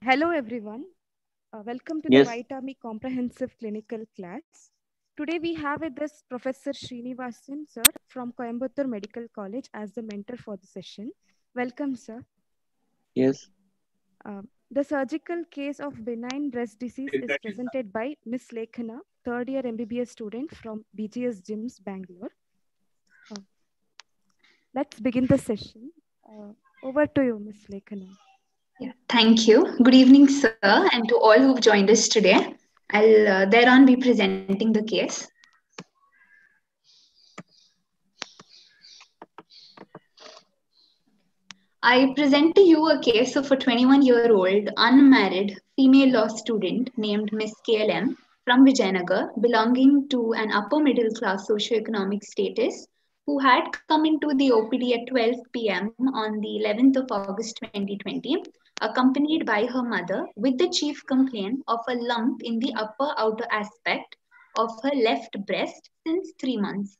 Hello, everyone. Welcome to the Yes, White Army Comprehensive Clinical class. Today, we have with us Professor Srinivasan, sir, from Coimbatore Medical College as the mentor for the session. Welcome, sir. yes. The surgical case of benign breast disease is presented by Miss Lekhana, third year MBBS student from BGS Gyms, Bangalore. Uh, let's begin the session. Over to you, Miss Lekhana. Yeah, thank you. Good evening, sir, and to all who've joined us today. I'll thereon be presenting the case. I present to you a case of a 21-year-old unmarried female law student named Miss KLM from Vijayanagar, belonging to an upper middle class socioeconomic status, who had come into the OPD at 12 p.m. on the 11th of August 2020, accompanied by her mother, with the chief complaint of a lump in the upper outer aspect of her left breast since 3 months.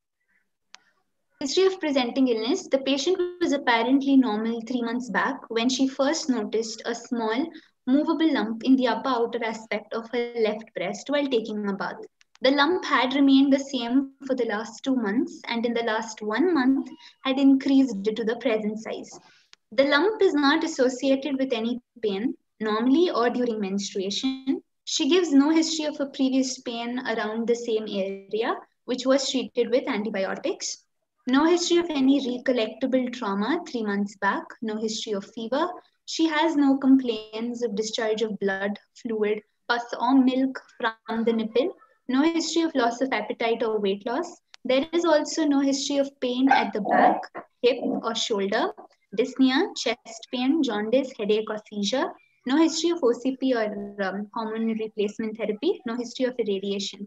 History of presenting illness. The patient was apparently normal 3 months back when she first noticed a small, movable lump in the upper outer aspect of her left breast while taking a bath. The lump had remained the same for the last 2 months and in the last 1 month had increased to the present size. The lump is not associated with any pain, normally or during menstruation. She gives no history of a previous pain around the same area, which was treated with antibiotics. No history of any recollectable trauma 3 months back, no history of fever. She has no complaints of discharge of blood, fluid, pus, or milk from the nipple. No history of loss of appetite or weight loss. There is also no history of pain at the back, hip, or shoulder, dyspnea, chest pain, jaundice, headache, or seizure. No history of OCP or hormone replacement therapy. No history of irradiation.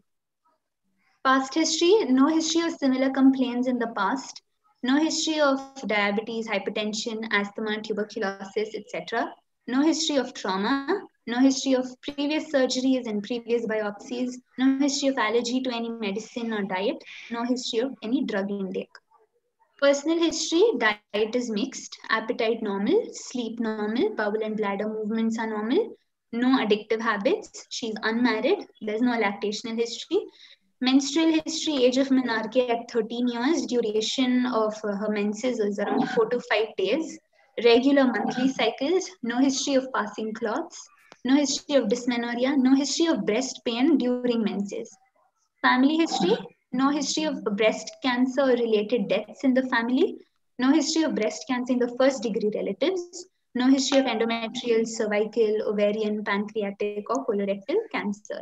Past history, no history of similar complaints in the past, no history of diabetes, hypertension, asthma, tuberculosis, etc. No history of trauma, no history of previous surgeries and previous biopsies, no history of allergy to any medicine or diet, no history of any drug intake. Personal history, diet is mixed, appetite normal, sleep normal, bowel and bladder movements are normal, no addictive habits, she's unmarried, there's no lactational history. Menstrual history, age of menarche at 13 years, duration of her menses is around 4 to 5 days. Regular monthly cycles, no history of passing cloths, no history of dysmenorrhea, no history of breast pain during menses. Family history, no history of breast cancer or related deaths in the family, no history of breast cancer in the first degree relatives, no history of endometrial, cervical, ovarian, pancreatic, or colorectal cancers.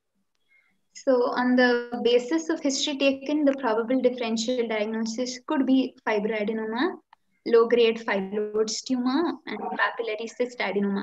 So, on the basis of history taken, the probable differential diagnosis could be fibroadenoma, low grade phyllodes tumor, and papillary cyst adenoma.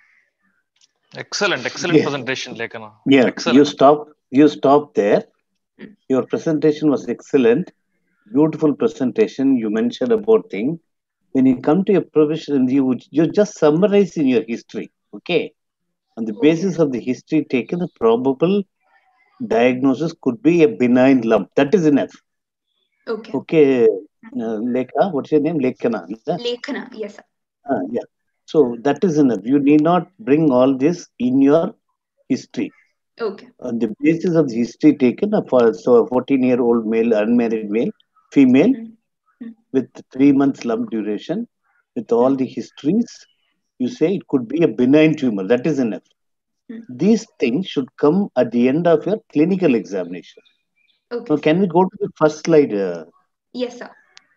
Excellent Yeah, presentation, Lekana. yeah. Excellent. You stop there. Mm. Your presentation was excellent. Beautiful presentation. You mentioned about thing. When you come to your profession, you just summarize in your history. Okay. On the Okay. basis of the history taken, the probable diagnosis could be a benign lump. That is enough. Okay. Okay. Lekha, what's your name? Lekhana. Lekhana, yes, sir. Yeah. So that is enough. You need not bring all this in your history. Okay. On the basis of the history taken for so a 14-year-old male, unmarried male, female Mm. Mm. with 3 months lump duration, with all Mm. the histories, you say it could be a benign tumor. That is enough. Mm. These things should come at the end of your clinical examination. Okay. Now, can we go to the first slide? Yes, sir.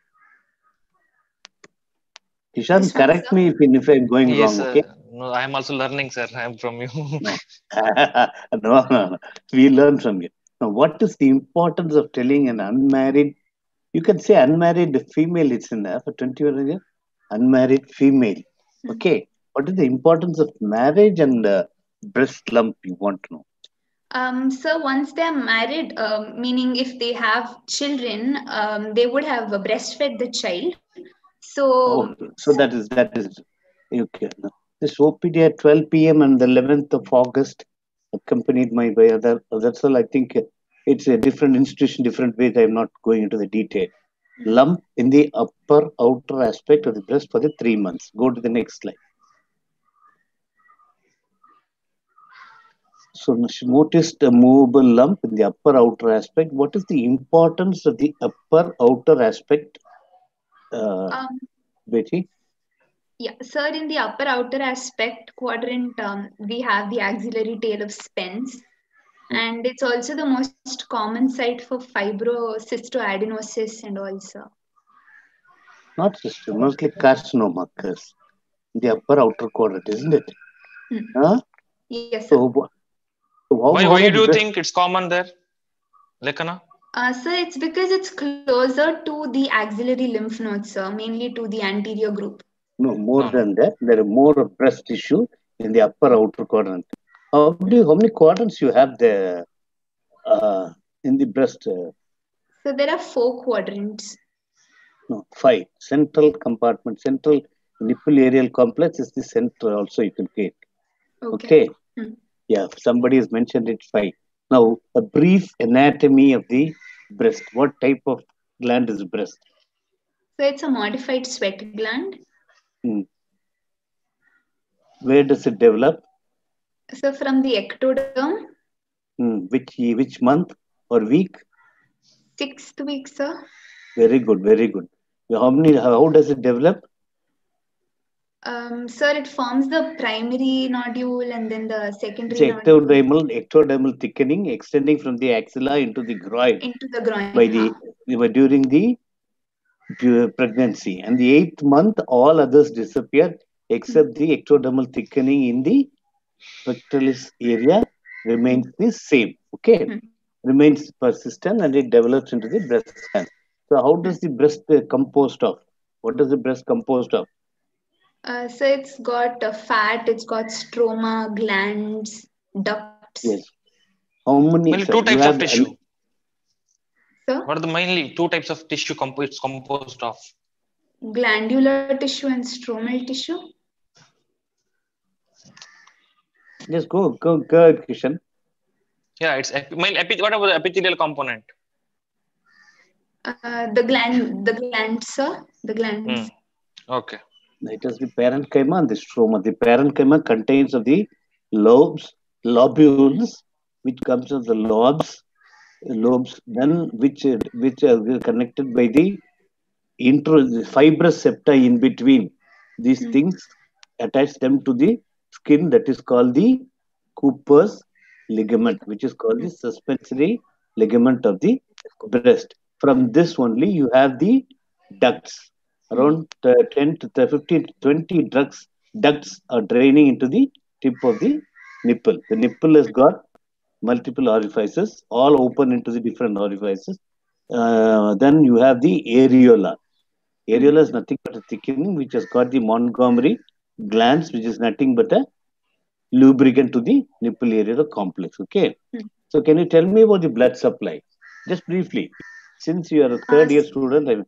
Ishan, This one, correct sir. me if I'm going Yes, wrong, okay? no, I am also learning, sir. I am from you. No. No. We learn from you. Now, what is the importance of telling an unmarried, you can say unmarried female, it's enough, for 21 years, unmarried female. Mm. Okay. What is the importance of marriage and breast lump you want to know? So once they're married, meaning if they have children, they would have breastfed the child. So, Okay. So that is okay. Now, this OPD at 12 p.m. on the 11th of August, accompanied by other. That's all. I think it's a different institution, different ways. I'm not going into the detail. Lump in the upper outer aspect of the breast for the 3 months. Go to the next slide. So she noticed a movable lump in the upper outer aspect. What is the importance of the upper outer aspect, Um, Betty? yeah, sir, in the upper outer aspect quadrant, we have the axillary tail of Spence, and it's also the most common site for fibrocystoadenosis and also. Not system, mostly carcinoma occurs in the upper outer quadrant, isn't it? Hmm. Huh? Yes, sir. So, how Why many do you breast? think it's common there, Lekana? Sir, it's because it's closer to the axillary lymph nodes, sir, mainly to the anterior group. No, more No, no. than that, there are more of breast tissue in the upper outer quadrant. How many quadrants you have there in the breast? So there are 4 quadrants. No, five. Central compartment, central nipple areal complex is the center also you can take. Okay. Okay. Hmm. Yeah, somebody has mentioned it five. Now, a brief anatomy of the breast. What type of gland is breast? So it's a modified sweat gland. Hmm. Where does it develop? So from the ectoderm, Which month or week? 6th week, sir. Very good, very good. How does it develop? Sir, it forms the primary nodule and then the It's secondary nodule ectodermal thickening extending from the axilla into the groin into the groin. by during the pregnancy. And the 8th month, all others disappear except the ectodermal thickening in the pectoralis area remains the same. Okay, remains persistent and it develops into the breast cancer. So, how does the breast composed of? What is the breast composed of? So it's got fat, it's got stroma, glands, ducts. Yes. How many? Mainly So two you types of have tissue. So What are the mainly two types of tissue it's composed of? glandular tissue and stromal tissue. just go ahead, Kishan. Yeah, it's what about the epithelial component? The glands, sir. The glands. Okay. It is the parenchyma and the stroma. The parenchyma contains of the lobules, which comes of the lobes, then which are connected by the fibrous septa in between. These things attach them to the skin that is called the Cooper's ligament, which is called the suspensory ligament of the breast. From this only you have the ducts. Around 10 to 15 to 20 ducts are draining into the tip of the nipple. The nipple has got multiple orifices, all open into the different orifices. Then you have the areola. Areola is nothing but a thickening which has got the Montgomery glands, which is nothing but a lubricant to the nipple areola complex. Okay. So can you tell me about the blood supply? Just briefly. Since you are a third year student,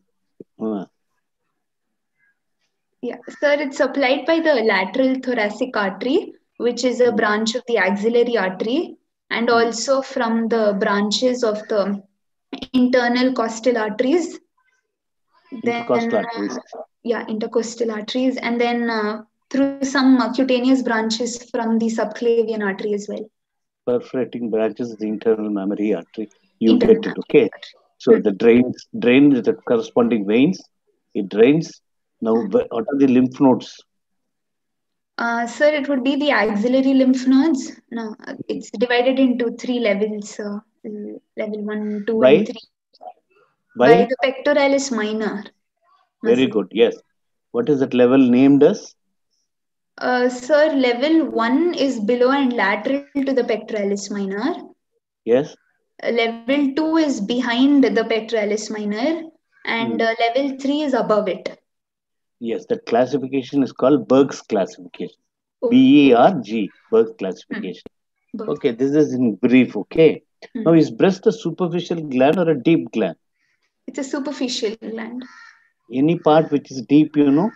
Yeah, sir, it's supplied by the lateral thoracic artery, which is a branch of the axillary artery, and also from the branches of the internal costal arteries. intercostal arteries. Intercostal arteries, and then through some cutaneous branches from the subclavian artery as well. Perforating branches of the internal mammary artery. You Internal get it, okay? So the drain is the corresponding veins. It drains. Now, what are the lymph nodes? Sir, it would be the axillary lymph nodes. No, it's divided into 3 levels. Level 1, 2, and 3. By the pectoralis minor. Very good. Yes. What is that level named as? Sir, level 1 is below and lateral to the pectoralis minor. Yes. Level 2 is behind the pectoralis minor, and level 3 is above it. Yes, that classification is called Berg's classification. BERG, Berg's classification. Okay, this is in brief. Okay. Now, is breast a superficial gland or a deep gland? It's a superficial gland. Any part which is deep, you know?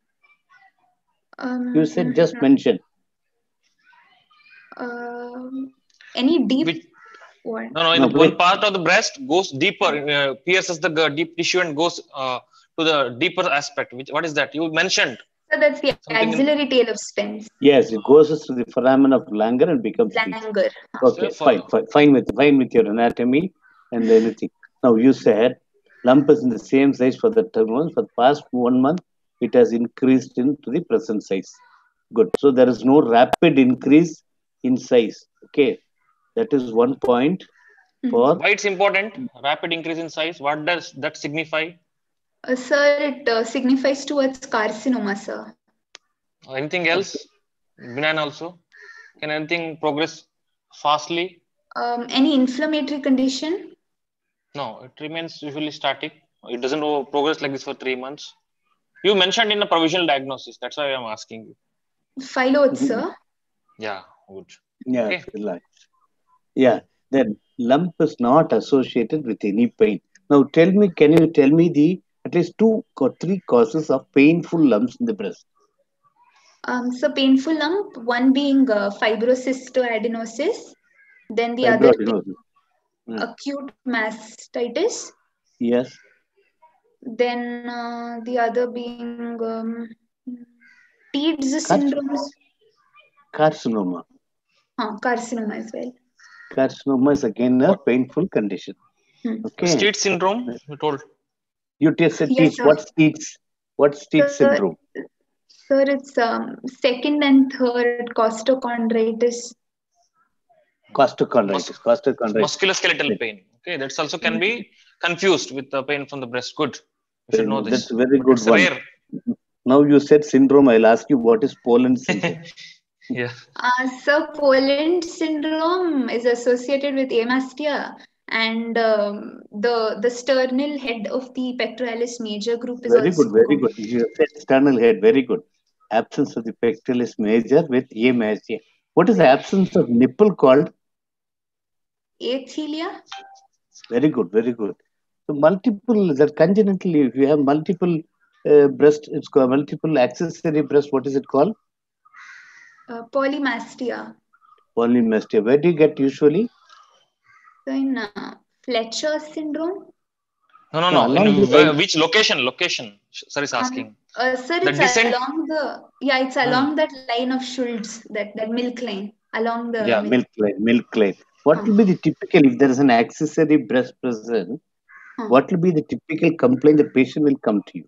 You said just mention. Any deep? One part of the breast goes deeper, pierces the deep tissue and goes to the deeper aspect. What is that? You mentioned. So that's the Something in axillary tail of Spence. Yes, it goes through the foramen of Langer and becomes deep. Langer. Okay, for fine with your anatomy and anything. Now you said lump is in the same size for the 2 months. For the past 1 month, it has increased into the present size. Good. So there is no rapid increase in size. Okay, that is one point. For why it's important, rapid increase in size. What does that signify? Sir, it signifies towards carcinoma, sir. Anything else? Benign also. Can anything progress fastly? Any inflammatory condition? No, it remains usually static. It doesn't progress like this for 3 months. You mentioned in a provisional diagnosis. That's why I'm asking you. Phyllodes, sir. Yeah, good. yeah, Okay. yeah, then lump is not associated with any pain. Now can you tell me the at least 2 or 3 causes of painful lumps in the breast? So painful lump, one being fibrocystoadenosis, then the other being acute mastitis. Yes. Then the other being TEDS syndromes. Carcinoma. Carcinoma as well. Carcinoma is again a painful condition. Okay. Stiedt syndrome, you told. You said yes, what's Stiedt syndrome? Sir, it's second and third costochondritis. Musculoskeletal pain. Okay, that's also can be confused with the pain from the breast. Good. You should know this. That's a very good it's one. Rare. Now you said syndrome. I'll ask you what is Poland syndrome? Yeah. So Poland syndrome is associated with amastia, and the sternal head of the pectoralis major group is very also good. You said sternal head. Very good. Absence of the pectoralis major with amastia. What is the absence of nipple called? Athelia. Very good. So multiple that congenitally, if you have multiple breast, it's called multiple accessory breast. What is it called? Polymastia. Polymastia. Where do you get usually? So in Fletcher syndrome. No. In which location? Sir is asking. Sir, it's along it's along that line of Schultz, that milk line, along the milk line. What will be the typical, if there is an accessory breast present, what will be the typical complaint the patient will come to you?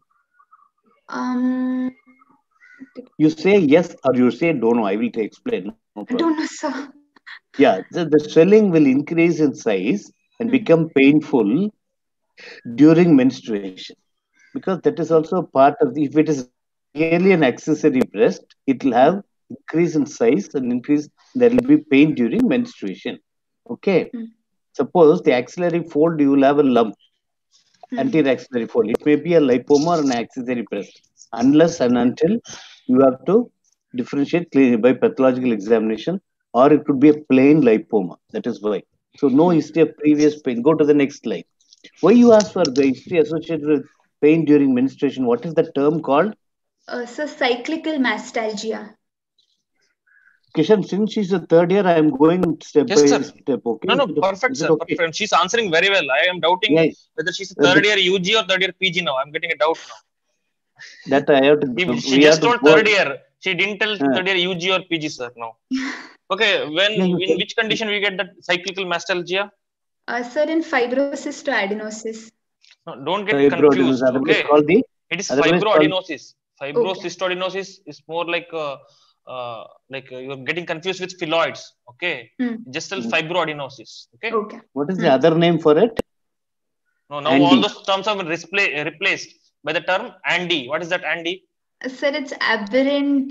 You say yes or you say don't know. I will explain. No don't know, sir. Yeah, the swelling will increase in size and become painful during menstruation, because that is also part of if it is really an accessory breast, it will have increase in size and increase, there will be pain during menstruation. Okay. Suppose the axillary fold, you will have a lump, anterior axillary fold. It may be a lipoma or an accessory breast, unless and until you have to differentiate clearly by pathological examination, or it could be a plain lipoma. That is why. So no history of previous pain. Go to the next slide. Why you ask for the history associated with pain during menstruation? What is the term called? So cyclical mastalgia. Kishan, since she's a third year, I am going step by step. Okay. No, perfect, sir. Okay? Perfect. She's answering very well. I am doubting whether she's a third year UG or third year PG now. I'm getting a doubt now. That I have to. She just told third year. She didn't tell third year UG or PG, sir. No. Okay. In which condition we get that cyclical mastalgia? Sir, in fibrocystoadenosis. No, don't get confused. Okay. It is fibroadenosis. Fibrocystoadenosis is more like you're getting confused with phylloids. Okay. Just tell fibroadenosis. Okay. What is the other name for it? No, now all those terms have been replaced by the term Andy. What is that, Andy? Sir, it's aberration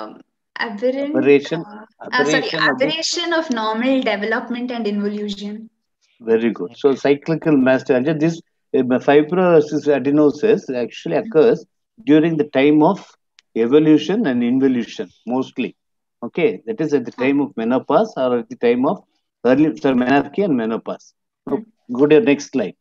of normal development and involution. Very good. So cyclical mastalgia, this fibroadenosis actually occurs during the time of evolution and involution mostly. Okay, that is at the time of menopause or at the time of menarche and menopause. So, go to your next slide.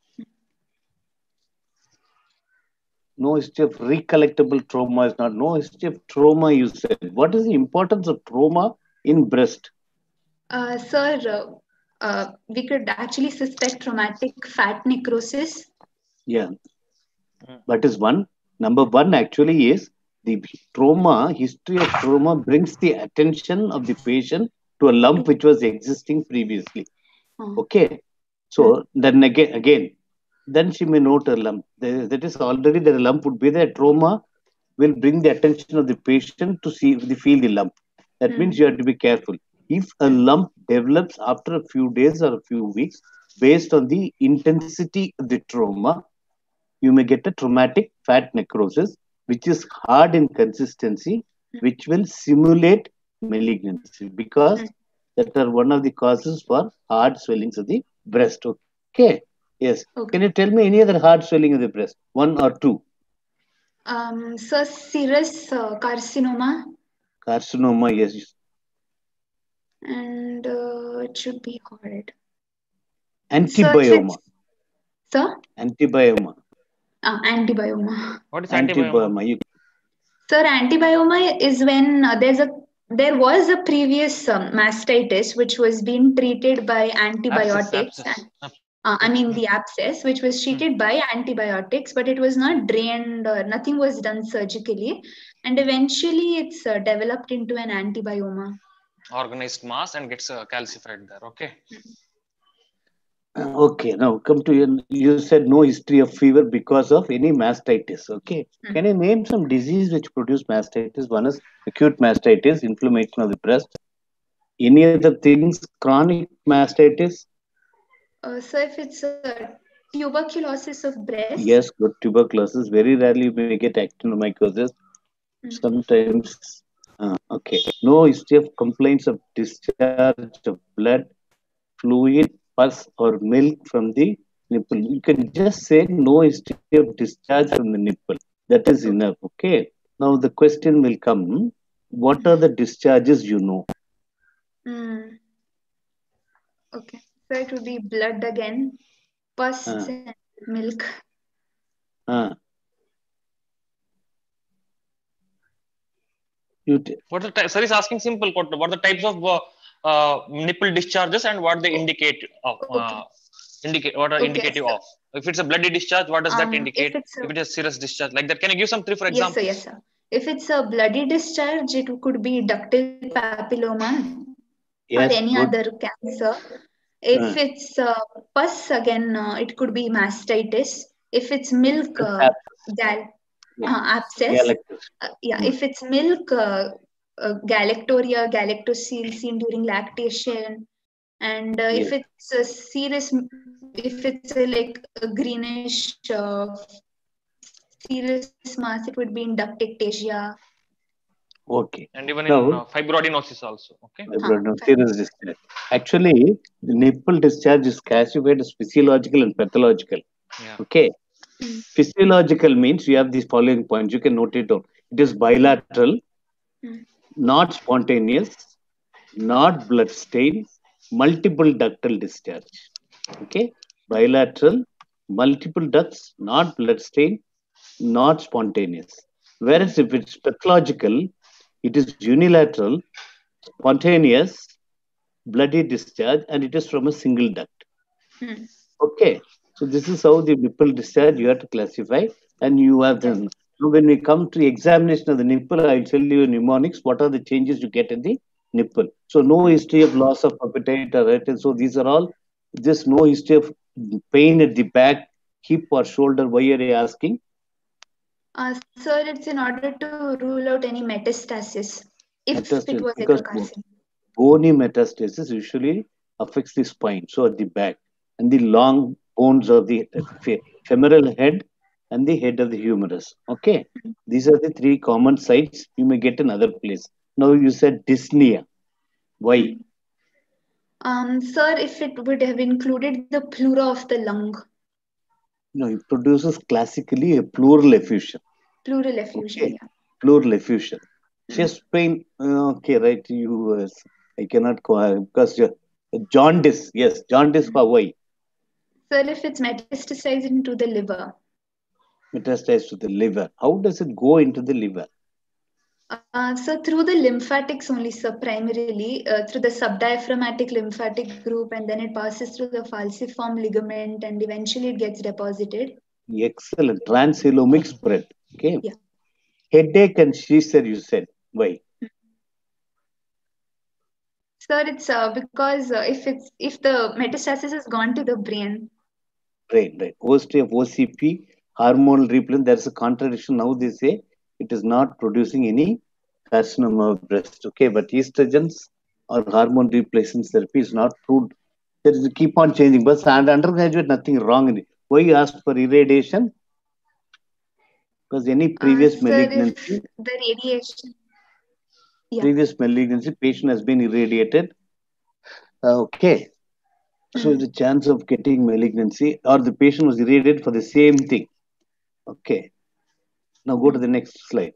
No history of recollectable trauma is not. No history of trauma, you said. What is the importance of trauma in breast? Sir, we could actually suspect traumatic fat necrosis. Yeah. That is one. Number one actually is The history of trauma brings the attention of the patient to a lump which was existing previously. Okay. So then again, then she may note a lump. That is already the lump would be there. Trauma will bring the attention of the patient to feel the lump. That means you have to be careful. If a lump develops after a few days or a few weeks, based on the intensity of the trauma, you may get a traumatic fat necrosis, which is hard in consistency, which will simulate malignancy, because that are one of the causes for hard swellings of the breast. Okay. Yes. Okay. Can you tell me any other hard swelling of the breast? One or two? So serous carcinoma. Carcinoma, yes. And it should be hard. Antibioma. Sir? Antibioma. Antibioma. What is antibioma? Sir, antibioma is when there was a previous mastitis which was being treated by antibiotics. The abscess, which was treated by antibiotics, but it was not drained or nothing was done surgically. And eventually it's developed into an antibioma. Organized mass and gets calcified there. Okay. Okay, now come to you said no history of fever because of any mastitis. Okay. Can you name some disease which produce mastitis? One is acute mastitis, inflammation of the breast. Any other things, chronic mastitis? So if it's tuberculosis of breast. Yes, good tuberculosis. Very rarely you may get actinomycosis. Sometimes, okay. No history of complaints of discharge of blood, fluid, pus or milk from the nipple. You can just say no history of discharge from the nipple. That is enough. Okay. Now the question will come, what are the discharges you know? Okay. So it would be blood again, pus and milk. What the type? Sir is asking simple. What are the types of nipple discharges and what they indicate of? What are indicative of? If it's a bloody discharge, what does that indicate? If it is serous discharge, like that, can you give some 3 for example? Yes, sir. If it's a bloody discharge, it could be ductal papilloma or any other cancer. If it's pus, again, it could be mastitis. If it's milk, abscess. If it's milk, galactoria, galactocele seen during lactation. And if it's a serous, if it's like a greenish serous mass, it would be in ductectasia. Okay. And even in fibroadenosis also. Okay. Serous discharge. Actually, the nipple discharge is classified as physiological and pathological. Yeah. Okay. Physiological means you have these following points. You can note it down. It is bilateral, not spontaneous, not blood stain, multiple ductal discharge. Okay. Bilateral, multiple ducts, not blood stain, not spontaneous. Whereas if it's pathological, it is unilateral, spontaneous, bloody discharge, and it is from a single duct. Okay. So this is how the nipple discharge you have to classify, and you have them. So when we come to examination of the nipple, I'll tell you in mnemonics what are the changes you get in the nipple. So no history of loss of appetite or right. So these are all just no history of pain at the back, hip or shoulder. Why are you asking? Sir, it's in order to rule out any metastasis. If it was like a carcinoma. Bony metastasis usually affects the spine, so at the back, and the long bones of the femoral head and the head of the humerus. Okay, these are the 3 common sites you may get in other place. Now you said dyspnea. Why? Sir, if it would have included the pleura of the lung. No, it produces classically a pleural effusion. Pleural effusion, yeah. Pleural effusion. Chest pain, okay, right, I cannot call because jaundice, yes, jaundice for why? Sir, if it's metastasized into the liver. Metastasized to the liver. How does it go into the liver? So through the lymphatics only, sir, primarily through the subdiaphragmatic lymphatic group, and then it passes through the falciform ligament, and eventually it gets deposited. Excellent. Transcoelomic spread. Okay. Yeah. Headache and seizure, you said. Why? Sir, it's because if the metastasis has gone to the brain. Right. History of OCP, hormonal replacement. There's a contradiction. Now they say it is not producing any carcinoma of breast. Okay, but estrogens or hormone replacement therapy is not proved. There is keep on changing. But undergraduate, nothing wrong in it. Why you asked for irradiation? Because any previous malignancy, the radiation. Previous malignancy, patient has been irradiated. Okay. So the chance of getting malignancy or the patient was irradiated for the same thing. Okay. Now go to the next slide.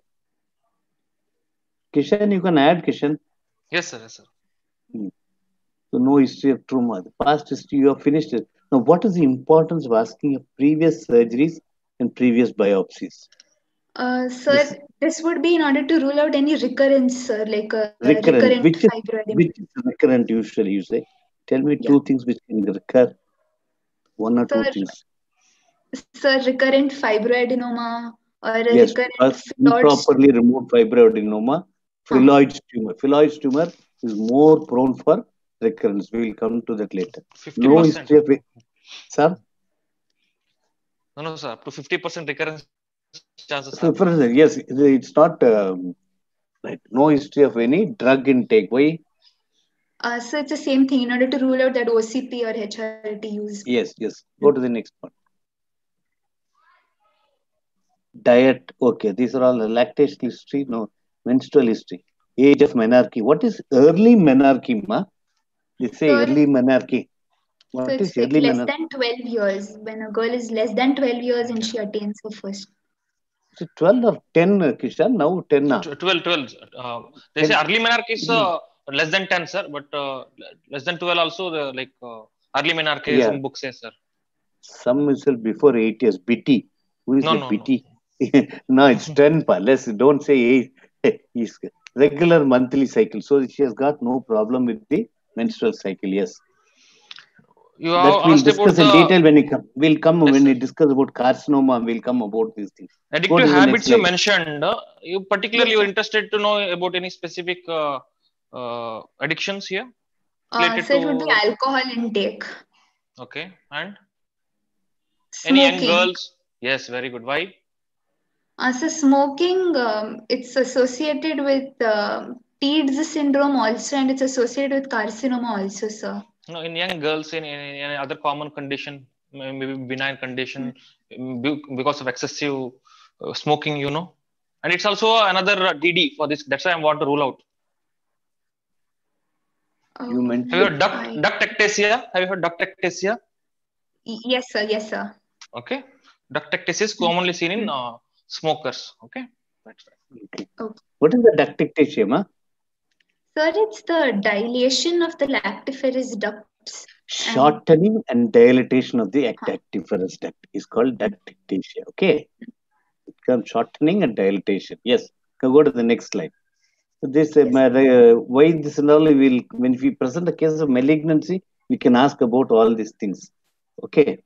Kishan, you can add, Kishan. Yes, sir. Yes, sir. So no history of trauma. The past history, you have finished it. Now, what is the importance of asking of previous surgeries and previous biopsies? Sir, this would be in order to rule out any recurrence, sir, like recurrent fibroadenoma. Which is recurrent usually, you say? Tell me two things which can recur. One or two things. Sir, recurrent fibroadenoma or yes, recurrent improperly removed fibroadenoma, phylloid tumor. Phylloid tumor is more prone for recurrence. We will come to that later. 50%. No history of it. Sir? No, sir. Up to 50% recurrence chances. Yes, it's not right. No history of any drug intake. Why? So it's the same thing in order to rule out that OCP or HRT use. Yes. Go to the next one. Diet. Okay, these are all lactation history. No, menstrual history. Age of menarche. What is early menarche, ma? They say early menarche. What so it's like less than 12 years. When a girl is less than 12 years and she attains her first. So 12 or 10, Kishan? Now 10. 12. They 10. Say early menarche is less than 10, sir. But less than 12 also, early menarche is in books, sir. Some is before 8 years. BT. Who is the BT? No, it's 10. Don't say 8. It's regular monthly cycle. So she has got no problem with the menstrual cycle. Yes. That we'll discuss in detail when we come. We'll come when we discuss about carcinoma. We'll come about these things. Addictive habits you mentioned. You particularly you're interested to know about any specific addictions here? So it would be alcohol intake. Okay, and smoking. Any young girls? Yes, very good. Why? So smoking, it's associated with TEDS syndrome also, and it's associated with carcinoma also, sir. No, in young girls, in any other common condition, maybe benign condition, because of excessive smoking, and it's also another DD for this. That's why I want to rule out. You mentioned. Have you heard ductectasia? Have you heard ductectasia? Yes, sir. Yes, sir. Okay, ductectasia is commonly seen in smokers. Okay, that's right. Okay. What is the ductectasia, ma? Sir, it's the dilation of the lactiferous ducts. Shortening and dilatation of the lactiferous duct is called ductectasia. Okay, it comes shortening and dilatation. Yes. Go to the next slide. So this why this and all when we present a case of malignancy, we can ask about all these things. Okay.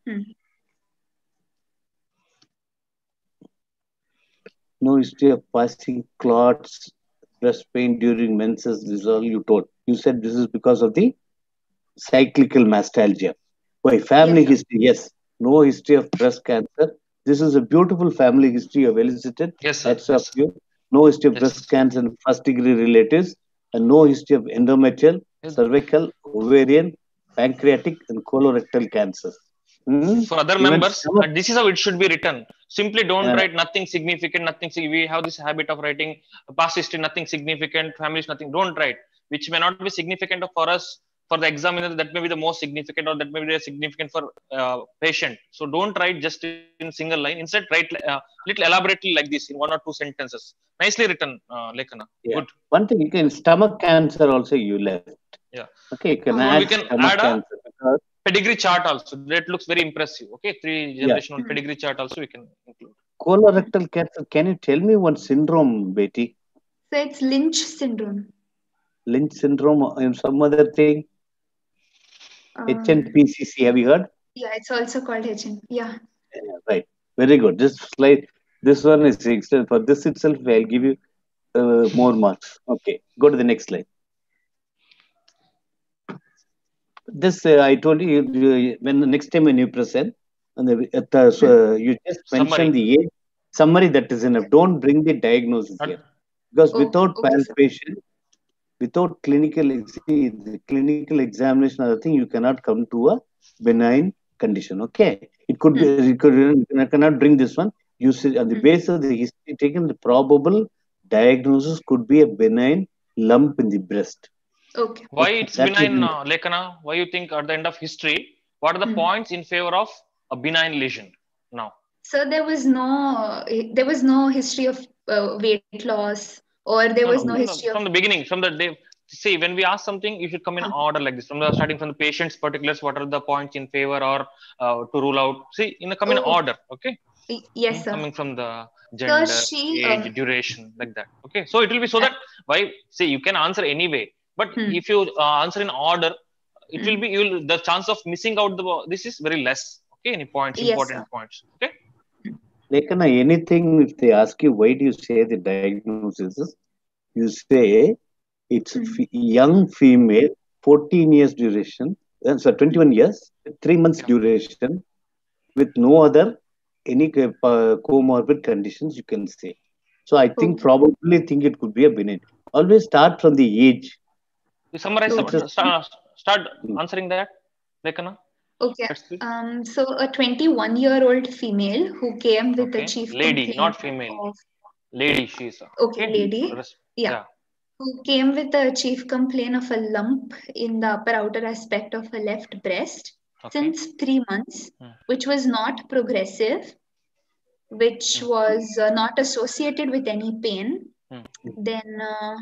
No history of passing clots, breast pain during menses. This is all you told. You said this is because of the cyclical mastalgia. Why? Family history. Yes. No history of breast cancer. This is a beautiful family history you have elicited. Yes, sir. That's you. No history of breast cancer in first degree relatives, and no history of endometrial, cervical, ovarian, pancreatic, and colorectal cancers. For other members, this is how it should be written. Simply don't write nothing significant, We have this habit of writing past history, nothing significant, families, nothing. Don't write, which may not be significant for us. For the examiner, that may be the most significant, or that may be significant for patient. So don't write just in single line. Instead, write little elaborately like this in 1 or 2 sentences. Nicely written, Lekhana. Yeah. Good. One thing, you can stomach cancer also you left. Yeah. Okay, you can add we can add a pedigree chart also. That looks very impressive. Okay, 3 generational pedigree chart also we can include. Colorectal cancer. Can you tell me one syndrome, Betty? So it's Lynch syndrome. Lynch syndrome and some other thing. HNPCC, have you heard? Yeah, it's also called HN. Yeah. Right. Very good. This slide, This one is extra. For this itself, I'll give you more marks. Okay, go to the next slide. This I told you when the next time when you present, and you just mention the age summary, that is enough. Don't bring the diagnosis here, because without palpation, without clinical, see, the clinical examination, other thing, you cannot come to a benign condition. Okay, it could be, you cannot bring this one. You see, on the basis of the history taken, the probable diagnosis could be a benign lump in the breast. Okay. Why it's benign, Lekhana? Why you think at the end of history, what are the points in favor of a benign lesion now? So there was no history of weight loss, or there was no history from the beginning, from the day. See, when we ask something, you should come in order like this. Starting from the patient's particulars, what are the points in favor or to rule out? See, come in order, okay? Yes, sir. Coming from the gender, age, duration, like that. Okay, so it will be so that you can answer anyway. But if you answer in order, it will be the chance of missing out this is very less. Okay, any points, important points. Okay. Lekhana, anything if they ask you why do you say the diagnosis, you say it's a young female, 14 years duration, so 21 years, 3 months duration, with no other any comorbid conditions, you can say. So I think probably think it could be a benign. Always start from the age. You summarize. Start answering that, Lekhana. Okay. So a 21-year-old female who came with a chief lady, not female. Lady, she is. Okay, lady. Yeah. Who came with a chief complaint of a lump in the upper outer aspect of her left breast since 3 months, which was not progressive, which was not associated with any pain. Then,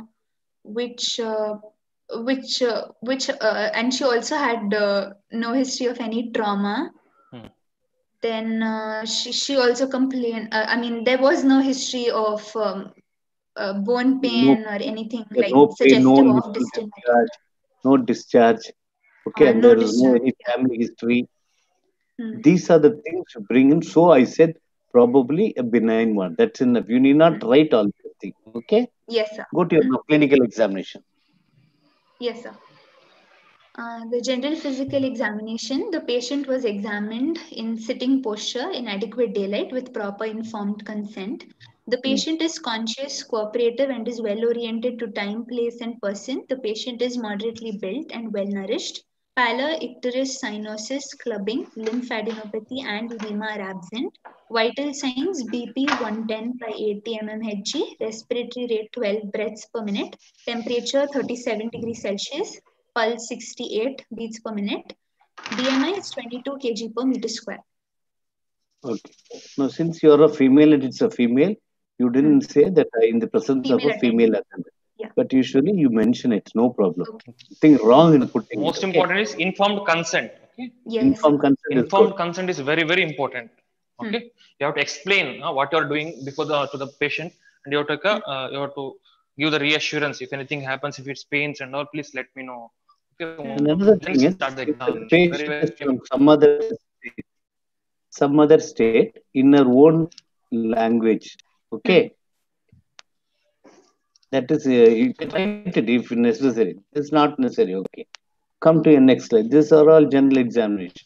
and she also had no history of any trauma. Then she also complained. I mean, there was no history of bone pain or anything like suggestive of discharge. No discharge. Okay, and there is no any family history. These are the things you bring in. So I said probably a benign one. That's enough. You need not write all the things. Okay. Yes, sir. Go to your clinical examination. Yes, sir. The general physical examination, the patient was examined in sitting posture in adequate daylight with proper informed consent. The patient is conscious, cooperative, and is well oriented to time, place, and person. The patient is moderately built and well nourished. Pallor, icterus, cyanosis, clubbing, lymphadenopathy, and edema are absent. Vital signs: BP 110 by 80 mmHg, respiratory rate 12 breaths per minute, temperature 37 degrees Celsius, pulse 68 beats per minute, BMI is 22 kg per meter square. Okay. Now, since you're a female and it's a female, you didn't say that in the presence of a female attendant. Yeah. But usually you mention it, no problem. Okay. Nothing wrong in putting it. Most important is informed consent. Okay? Yes. Informed consent is very, very important. Okay, you have to explain what you are doing before to the patient, and you have to give the reassurance. If anything happens, if it's pains and all, please let me know. Okay. Another thing is, the patient is from some other state in her own language. Okay, that is you can write it if necessary. It's not necessary. Okay, come to your next slide. These are all general examination.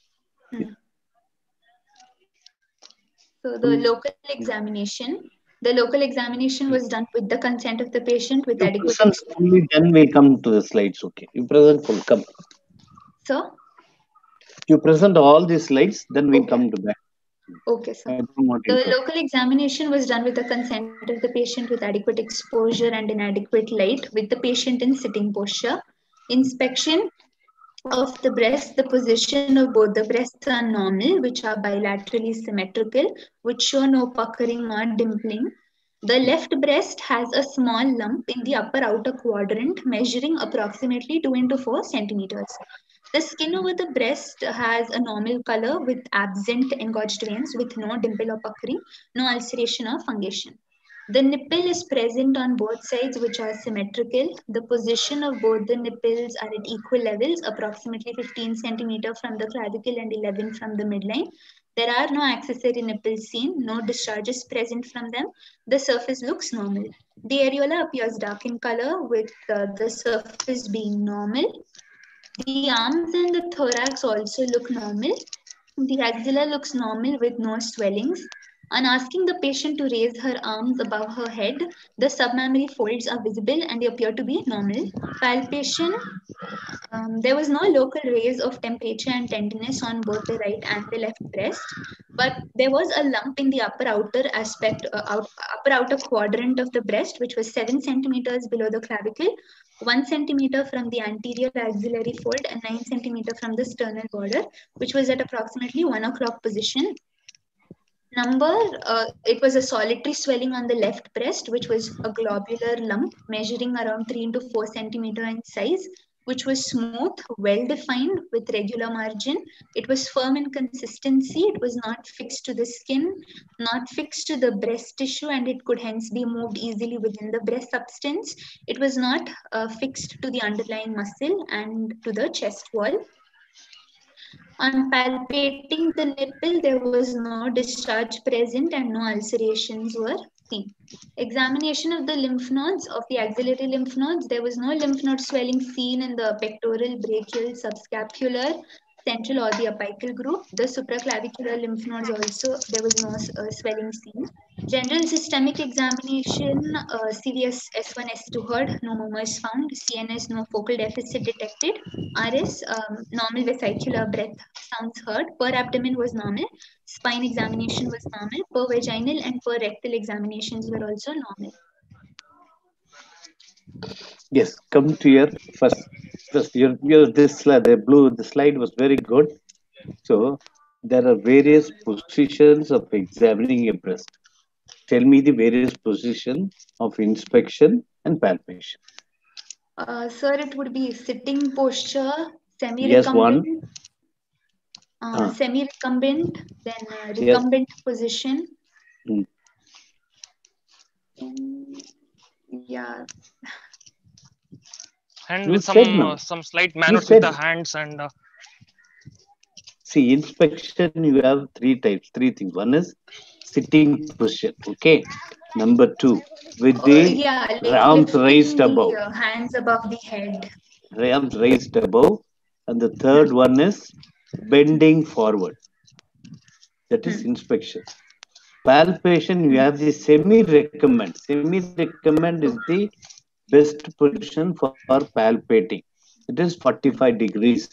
So the local examination was done with the consent of the patient with adequate. Then we come to the slides. Okay, you present full. Come. So. You present all these slides, then we come to back. Okay, sir. The local examination was done with the consent of the patient with adequate exposure and inadequate light, with the patient in sitting posture. Inspection of the breast, the position of both the breasts are normal, which are bilaterally symmetrical, which show no puckering or dimpling. The left breast has a small lump in the upper outer quadrant, measuring approximately 2 into 4 centimeters. The skin over the breast has a normal color with absent engorged veins with no dimple or puckering, no ulceration or fungation. The nipple is present on both sides, which are symmetrical. The position of both the nipples are at equal levels, approximately 15 centimeters from the clavicle and 11 from the midline. There are no accessory nipples seen, no discharges present from them. The surface looks normal. The areola appears dark in color with the surface being normal. The arms and the thorax also look normal. The axilla looks normal with no swellings. On asking the patient to raise her arms above her head, the submammary folds are visible and they appear to be normal. Palpation, there was no local raise of temperature and tenderness on both the right and the left breast, but there was a lump in the upper outer quadrant of the breast, which was 7 centimeters below the clavicle, 1 centimeter from the anterior axillary fold, and 9 centimeter from the sternal border, which was at approximately 1 o'clock position. It was a solitary swelling on the left breast, which was a globular lump measuring around 3 to 4 centimeter in size, which was smooth, well-defined with regular margin. It was firm in consistency. It was not fixed to the skin, not fixed to the breast tissue, and it could hence be moved easily within the breast substance. It was not fixed to the underlying muscle and to the chest wall. On palpating the nipple, there was no discharge present and no ulcerations were seen. Examination of the lymph nodes, of the axillary lymph nodes, there was no lymph node swelling seen in the pectoral, brachial, subscapular, central or the apical group. The supraclavicular lymph nodes also, there was no swelling seen. General systemic examination, CVS S1, S2 heard, no murmurs found. CNS, no focal deficit detected. RS, normal vesicular breath sounds heard. Per abdomen was normal. Spine examination was normal. Per vaginal and per rectal examinations were also normal. Yes, come to your first this slide, the slide was very good. So there are various positions of examining a breast. Tell me the various positions of inspection and palpation. Sir, it would be sitting posture, semi-recumbent, semi-recumbent, then recumbent position. Yeah. And with some slight manners with the hands and. See, inspection, you have three things. One is sitting position, okay? Number two, with the arms raised above. Hands above the head. Arms raised above. And the third one is bending forward. That is inspection. Palpation, you have the semi-recumbent. Semi-recumbent is the best position for palpating. It is 45 degrees.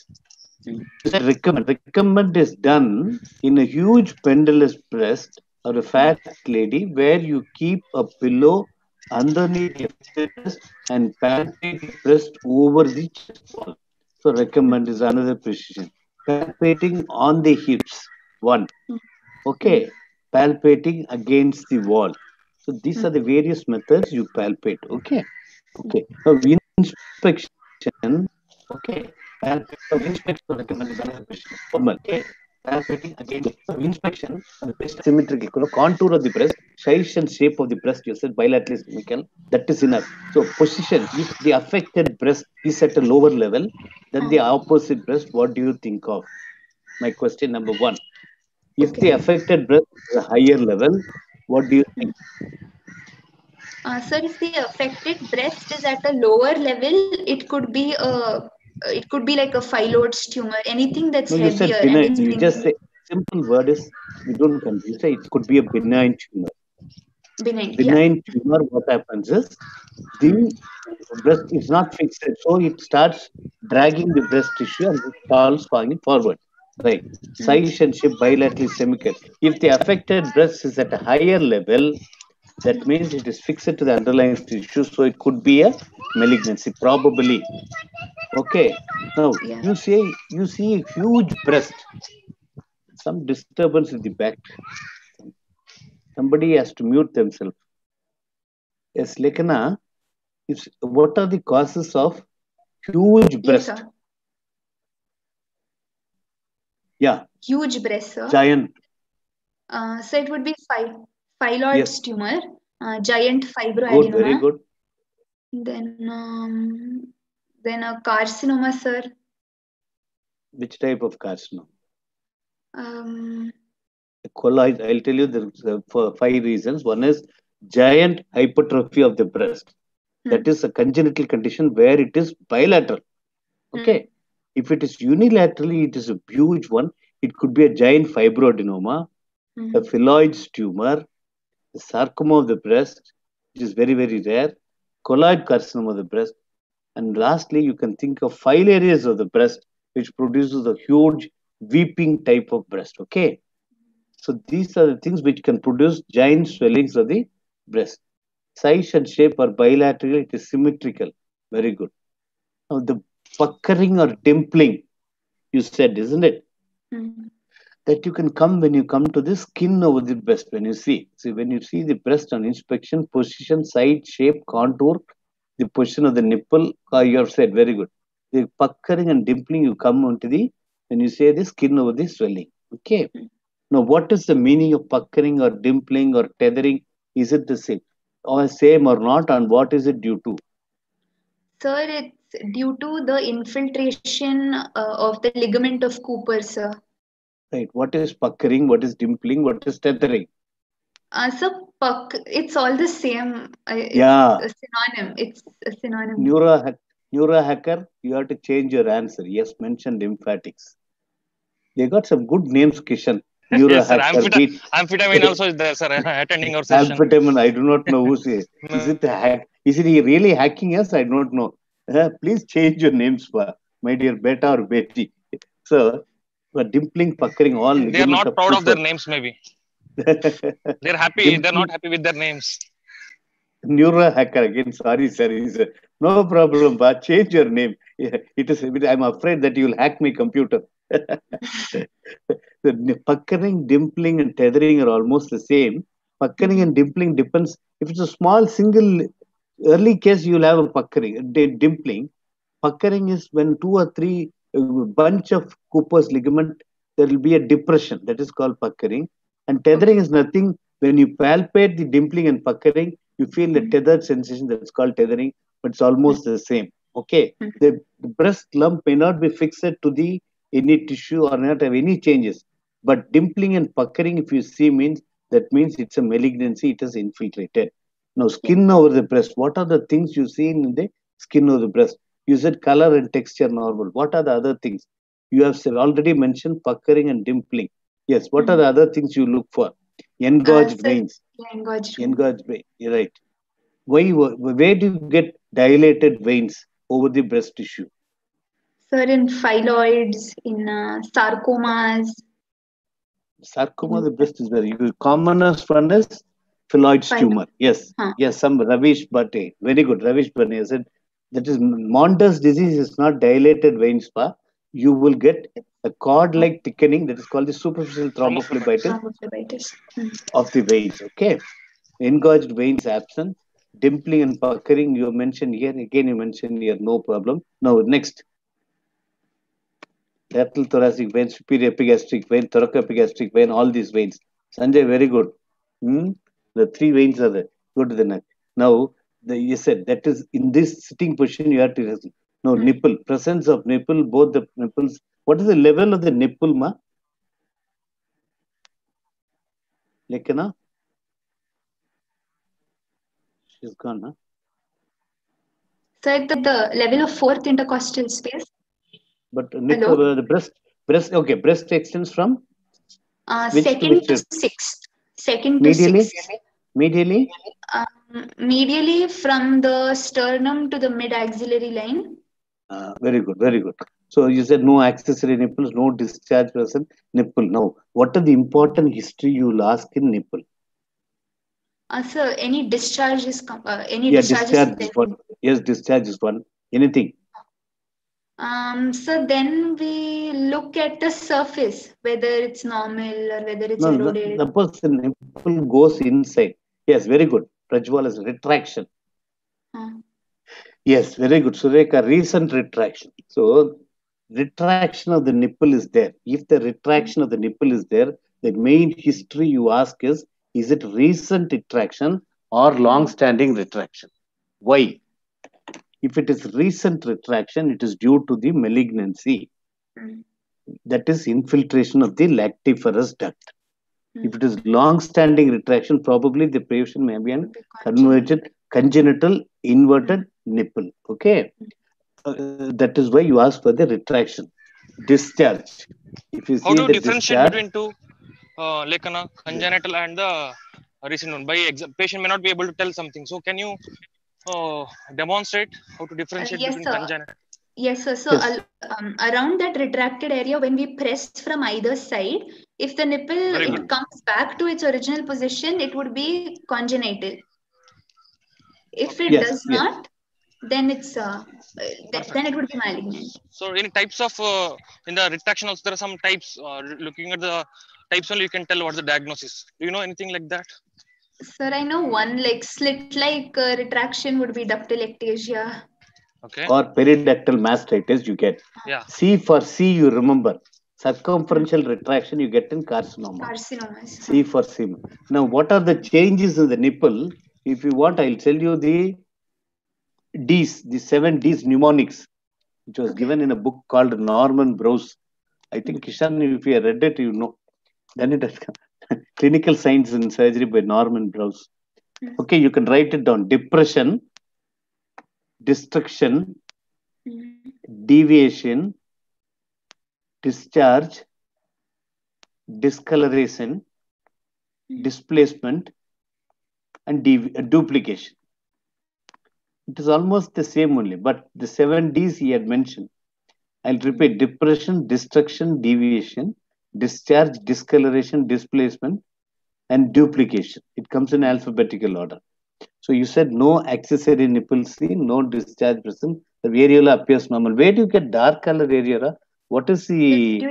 Recumbent is done in a huge pendulous breast or a fat lady where you keep a pillow underneath the breast and palpate the breast over the chest wall. So recumbent is another position. Palpating on the hips, one. Okay, palpating against the wall. So these are the various methods you palpate. Okay. Now inspection. Okay. Inspection recommend is another question. Formal. Okay. Palpating against inspection. Symmetrical contour of the breast, size and shape of the breast. You said bilaterally symmetrical. That is enough. So position. If the affected breast is at a lower level than the opposite breast, what do you think of? My question number one. If the affected breast is a higher level, what do you think? Sir, if the affected breast is at a lower level, it could be like a phyllodes tumor, anything that's heavier. You said benign. You just say simple word is you don't confuse. Say it could be a benign tumor. Benign tumor. What happens is the breast is not fixed, so it starts dragging the breast tissue and it falls forward. Right. Size and shape bilaterally symmetrical. If the affected breast is at a higher level, that means it is fixed to the underlying tissue, so it could be a malignancy, probably. Okay. Now you see a huge breast. Some disturbance in the back. Somebody has to mute themselves. Yes, Lekhana, what are the causes of huge breast? Yes, sir. Yeah. Huge breast, sir. Giant. So it would be phyllodes tumor, giant fibroadenoma. Good, very good. Then a carcinoma, sir. Which type of carcinoma? colloid, I'll tell you for 5 reasons. One is giant hypertrophy of the breast. That is a congenital condition where it is bilateral. Okay. If it is unilaterally, it is a huge one. It could be a giant fibroadenoma, a phylloid tumor, a sarcoma of the breast, which is very, very rare, colloid carcinoma of the breast. And lastly, you can think of filarias of the breast, which produces a huge weeping type of breast. Okay. So these are the things which can produce giant swellings of the breast. Size and shape are bilateral, it is symmetrical. Very good. Now the puckering or dimpling, you said, isn't it? That you can come when you come to the skin over the breast. When you see when you see the breast on inspection, position, size, shape, contour, the position of the nipple, you have said, very good. The puckering and dimpling, you come onto when you say the skin over the swelling. Okay. Now, what is the meaning of puckering or dimpling or tethering? Is it the same or not? And what is it due to? Sir, it's due to the infiltration of the ligament of Cooper, sir. Right. What is puckering? What is dimpling? What is tethering? Sir, it's all the same. It's a synonym. It's a synonym. Neurohacker, you have to change your answer. Yes, mentioned lymphatics. They got some good names, Kishan. Yes, sir. Amphetamine also is there, sir. Attending our session. Amphetamine, I do not know who's it. Is it is it really hacking us? I don't know. Please change your names, my dear Beta or Betty. So, dimpling, puckering, all. They are not proud of their names, maybe. They're happy. They're not happy with their names. Neurohacker again. Sorry, sir. No problem, but change your name. It is. I'm afraid that you'll hack my computer. The puckering, dimpling, and tethering are almost the same. Puckering and dimpling depends. If it's a small single early case, you'll have a puckering, dimpling. Puckering is when 2 or 3 bunch of Cooper's ligament, there will be a depression. That is called puckering. And tethering is nothing. When you palpate the dimpling and puckering, you feel a tethered sensation. That's called tethering, but it's almost the same. Okay. The breast lump may not be fixed to any tissue or not have any changes. But dimpling and puckering, if you see, means it's a malignancy, it is infiltrated. Now, skin over the breast, what are the things you see in the skin over the breast? You said color and texture normal. What are the other things? You have already mentioned puckering and dimpling. Yes, what are the other things you look for? Engorged veins. Engorged veins, right. Where do you get dilated veins over the breast tissue? Sir, in phylloids, in sarcomas. Sarcoma of the breast is very commonest one is phylloid tumor. Yes, yes. Some Ravish Bhatte, very good. Ravish Bhatte said that is Monder's disease is not dilated veins, you will get a cord-like thickening that is called the superficial thrombophlebitis of the veins. Okay, engorged veins absent, dimpling and puckering you mentioned here. Again, you mentioned here, no problem. Now next. Lateral thoracic vein, superior epigastric vein, thoracoepigastric vein, all these veins. Sanjay, very good. The 3 veins are there. Go to the neck. Now, you said that is in this sitting position, you have to listen. Now, nipple, presence of nipple, both the nipples. What is the level of the nipple, ma? Lekana? She's gone, huh? So at the level of 4th intercostal space. But nipple, the breast, okay, breast extends from? 2nd to 6th. 2nd to 6th. Medially? Medially from the sternum to the mid-axillary line. Very good, very good. So you said no accessory nipples, no discharge present nipple. Now, what are the important history you will ask in nipple? Sir, any discharge is discharge is one. Yes, discharge is one. Anything? So then we look at the surface, whether it's normal or whether it's eroded. Suppose the nipple goes inside. Yes, very good. Prajwal is retraction. Yes, very good. Sureka, recent retraction. So, retraction of the nipple is there. If the retraction of the nipple is there, the main history you ask is it recent retraction or long-standing retraction? Why? If it is recent retraction, it is due to the malignancy. That is infiltration of the lactiferous duct. If it is long-standing retraction, probably the patient may be an convergent congenital inverted nipple. Okay, that is why you ask for the retraction. Discharge. If you see how do you the differentiate discharge, between two, congenital and the recent one? By patient may not be able to tell something. So can you demonstrate how to differentiate yes, between sir. congenital? Yes, sir. So yes. Around that retracted area, when we press from either side, if the nipple comes back to its original position, it would be congenital. If it does not, then it's then it would be malignant. So in types of in the retraction also there are some types. Looking at the types only you can tell what's the diagnosis. Do you know anything like that? Sir, I know one like slit-like retraction would be ductal ectasia. Okay. Or periductal mastitis you get. Yeah. C for C you remember. Circumferential retraction you get in carcinoma. Carcinomas. C for C. Now what are the changes in the nipple? If you want, I'll tell you the D's, the 7 D's mnemonics, which was given in a book called Norman Brose. I think Kishan, if you read it, you know. Then it has Clinical Science in Surgery by Norman Brose. Okay, you can write it down. Depression, destruction, deviation, discharge, discoloration, displacement, and duplication. It is almost the same only, but the 7 Ds he had mentioned. I'll repeat: depression, destruction, deviation, discharge, discoloration, displacement, and duplication. It comes in alphabetical order. So you said no accessory nipple seen, no discharge present. The areola appears normal. Where do you get dark color areola? What is the...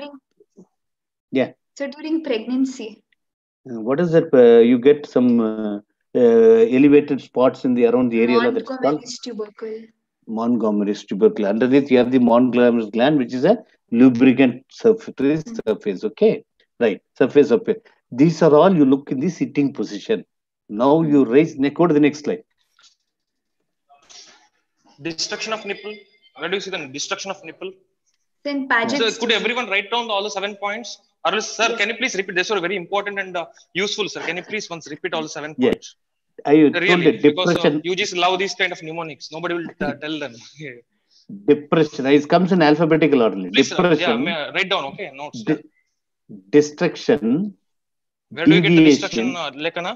So during pregnancy. What is it? You get some elevated spots in the around the areola. Montgomery's tubercle. Montgomery's tubercle. Underneath you have the Montgomery's gland, which is a lubricant surface. Okay, right. Surface of it. These are all you look in the sitting position. Now you raise neck. Go to the next slide. Destruction of nipple. Where do you see the destruction of nipple? Then Paget's So could everyone write down all the 7 points? Or else, sir, can you please repeat? This was very important and useful, sir. Can you please once repeat all the 7 points? I told it, depression. Because UGs love these kind of mnemonics. Nobody will tell them. Depression. It comes in alphabetical order. Please, depression. Write down. Okay, notes. Destruction. Where do you get the destruction, Lekana?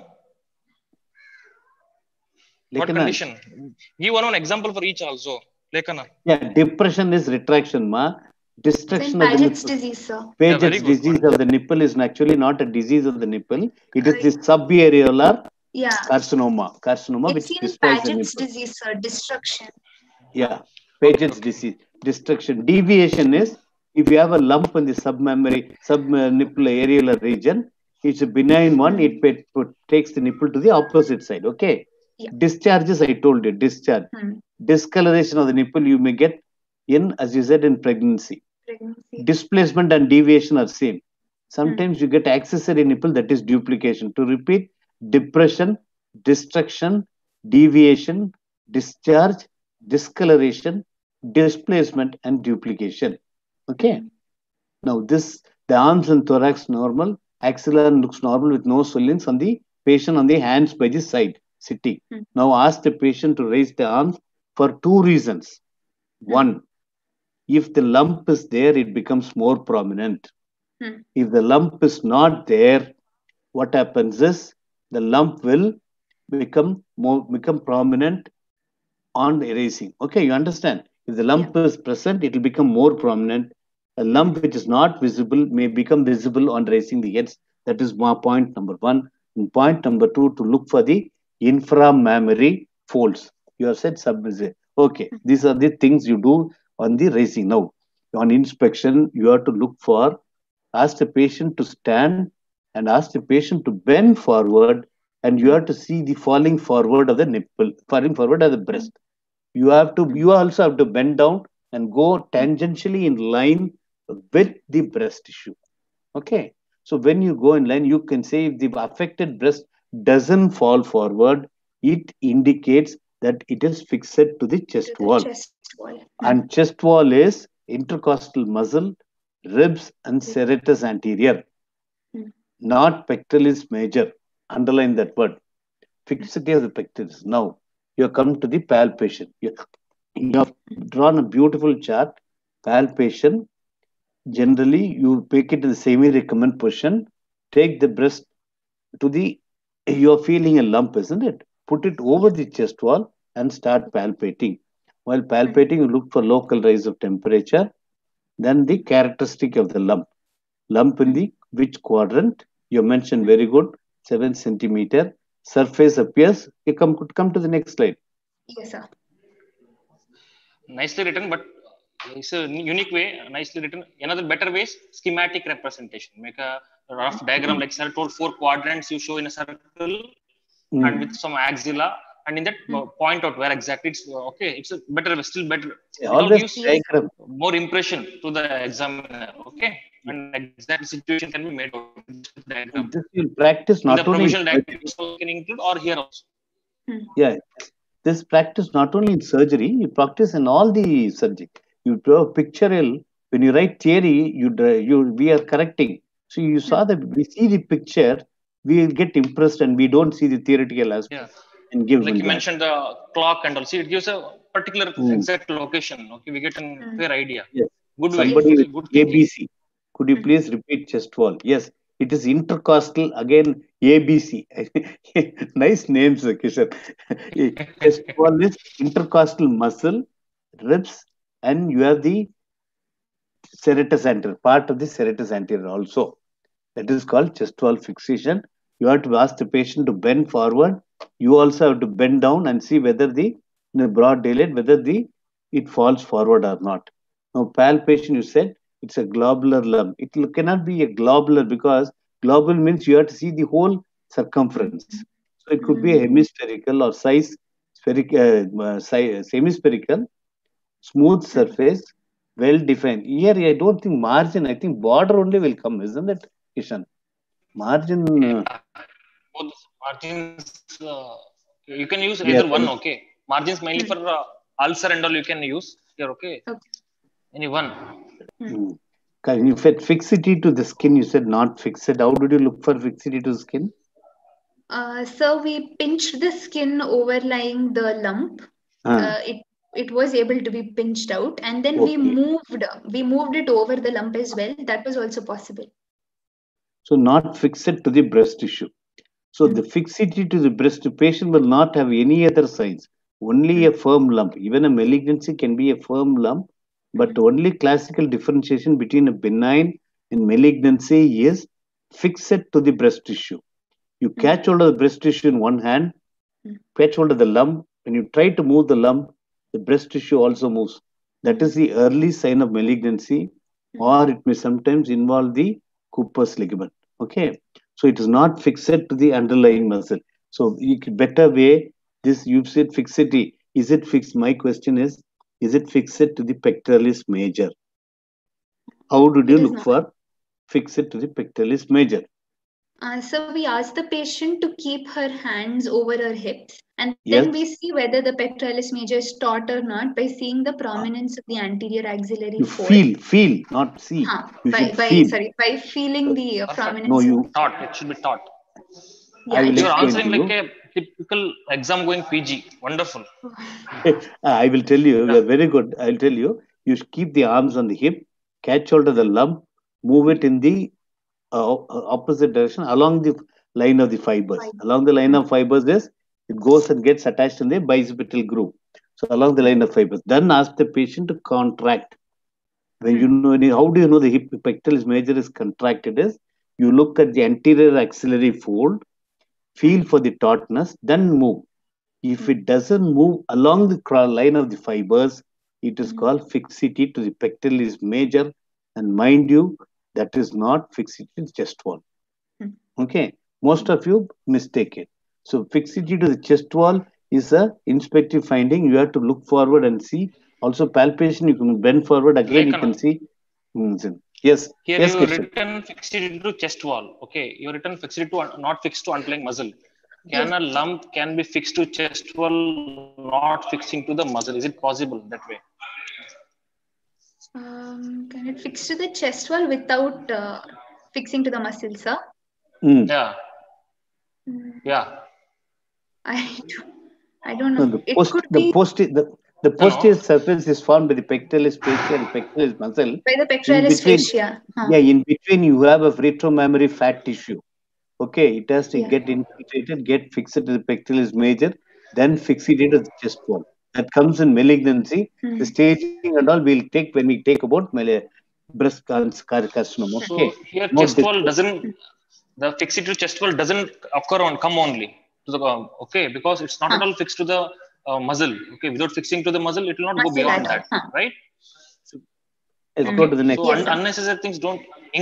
What condition? Give one example for each also. Lekana. Yeah, depression is retraction, ma. Destruction of Paget's disease, sir. Paget's disease of the nipple is actually not a disease of the nipple. It is the subareolar carcinoma. Carcinoma, it's which destroys Paget's the nipple. Disease, sir. Destruction. Yeah, Paget's disease. Destruction. Deviation is if you have a lump in the sub-nipple areolar region, it's a benign one. It takes the nipple to the opposite side. Okay. Yeah. Discharges, I told you. Discharge. Discoloration of the nipple you may get in, as you said, in pregnancy. Displacement and deviation are same. Sometimes you get accessory nipple, that is duplication. To repeat: depression, destruction, deviation, discharge, discoloration, displacement, and duplication. Okay. Now the arms and thorax normal, axilla looks normal with no swellings on the patient on the hands by the side sitting. Now ask the patient to raise the arms for 2 reasons. One, if the lump is there, it becomes more prominent. If the lump is not there, what happens is the lump will become prominent on erasing. Okay, you understand? If the lump is present, it will become more prominent. A lump which is not visible may become visible on raising the heads. That is point number 1. And point number 2, to look for the inframammary folds. You have said subvisible. Okay, these are the things you do on the raising. Now, on inspection, you have to look for, ask the patient to stand and ask the patient to bend forward, and you have to see the falling forward of the nipple, falling forward of the breast. You also have to bend down and go tangentially in line with the breast tissue. Okay. So when you go in line, you can say if the affected breast doesn't fall forward, it indicates that it is fixed to the chest wall. And chest wall is intercostal muscle, ribs, and serratus anterior. not pectoralis major. Underline that word. Fixity of the pectoralis. Now, you have come to the palpation. You have drawn a beautiful chart. Palpation. Generally, you make it in the semi-recumbent position. Take the breast to the, you're feeling a lump, isn't it? Put it over the chest wall and start palpating. While palpating, you look for local rise of temperature. Then the characteristic of the lump. Lump in the which quadrant? You mentioned very good, 7 centimeter. Surface appears. You come to the next slide. Yes, sir. Nicely written, but it's a unique way, nicely written. Another better way is schematic representation. Make a rough diagram, like sir told, 4 quadrants you show in a circle and with some axilla, and in that point out where exactly it's okay. It's a better, still better. Yeah, always diagram. More impression to the examiner. Okay, and exact situation can be made out with diagram. This will practice not in the only provisional diagram can include or here also. Yeah, this practice not only in surgery, you practice in all the subject. You draw pictorial. When you write theory, we are correcting. So you saw that we see the picture, we get impressed, and we don't see the theoretical aspect. Yeah. And give like you mentioned the clock and all. See, it gives a particular exact location. Okay, we get a fair idea. Yes. Good Somebody way. with ABC. Could you please repeat chest wall? Yes, it is intercostal. Again, ABC. Nice names, Kishan. Chest wall is intercostal muscle, ribs, and you have the serratus anterior, part of the serratus anterior also. That is called chest wall fixation. You have to ask the patient to bend forward. You also have to bend down and see whether the broad daylight, whether it falls forward or not. Now, palpation, you said it's a globular lump. It cannot be a globular because globule means you have to see the whole circumference. So it could be a hemispherical or semispherical, smooth surface, well defined. Here, I don't think margin. I think border only will come, isn't it, Kishan? Margin. Both margins. You can use either one. Okay, margins mainly for ulcer and all you can use here. Okay, any one. You said fixity to the skin. You said not fixed. How did you look for fixity to the skin? So we pinched the skin overlying the lump. It was able to be pinched out, and then we moved it over the lump as well. That was also possible. So not fixed to the breast tissue. So the fixity to the breast patient will not have any other signs. Only a firm lump. Even a malignancy can be a firm lump, but only classical differentiation between a benign and malignancy is fixed to the breast tissue. You catch hold of the breast tissue in one hand, catch hold of the lump. When you try to move the lump, the breast tissue also moves. That is the early sign of malignancy, or it may sometimes involve the Cooper's ligament. Okay, so it is not fixed to the underlying muscle. So better way, this you've said fixity. Is it fixed? My question is it fixed to the pectoralis major? How did you look for fixed to the pectoralis major? So we ask the patient to keep her hands over her hips, and then we see whether the pectoralis major is taut or not by seeing the prominence of the anterior axillary fold. Feel, not see. By feeling the prominence. No, you taut. It should be taut. Yeah, you're answering like a typical exam going PG. Wonderful. I will tell you, you're very good. I'll tell you. You should keep the arms on the hip, catch hold of the lump, move it in the opposite direction along the line of the fibers. Along the line of fibers, it goes and gets attached in the bicipital groove. So along the line of fibers. Then ask the patient to contract. When you know, how do you know the hip pectoralis major is contracted? Is you look at the anterior axillary fold, feel for the tautness, then move. If it doesn't move along the line of the fibers, it is called fixity to the pectoralis major. And mind you, that is not fixity to the chest wall. Okay, most of you mistake it. So fixity to the chest wall is a inspective finding. You have to look forward and see. Also palpation, you can bend forward again. You can see. Yes. Here yes, you written fixity to chest wall. Okay, you written fixity to not fixed to underlying muscle. Can a lump can be fixed to chest wall, not fixing to the muscle? Is it possible that way? Can it fix to the chest wall without fixing to the muscle, sir? Yeah. Yeah. I don't know. No, the posterior surface is formed by the pectoralis fascia and pectoralis muscle. By the In pectoralis between, fascia. yeah, in between you have a retromammary fat tissue. Okay, it has to get infiltrated, get fixed to the pectoralis major, then fix it into the chest wall. That comes in malignancy. The staging and all we'll take when we take about breast carcinoma. So Okay. here chest wall doesn't, the fixed to chest wall doesn't come only to the okay, because it's not at all fixed to the muscle. Okay, without fixing to the muscle, it will not go beyond that, right? Let's go to the next. So unnecessary things don't.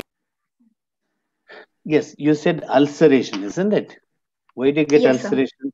Yes, you said ulceration, isn't it? Why do you get ulceration?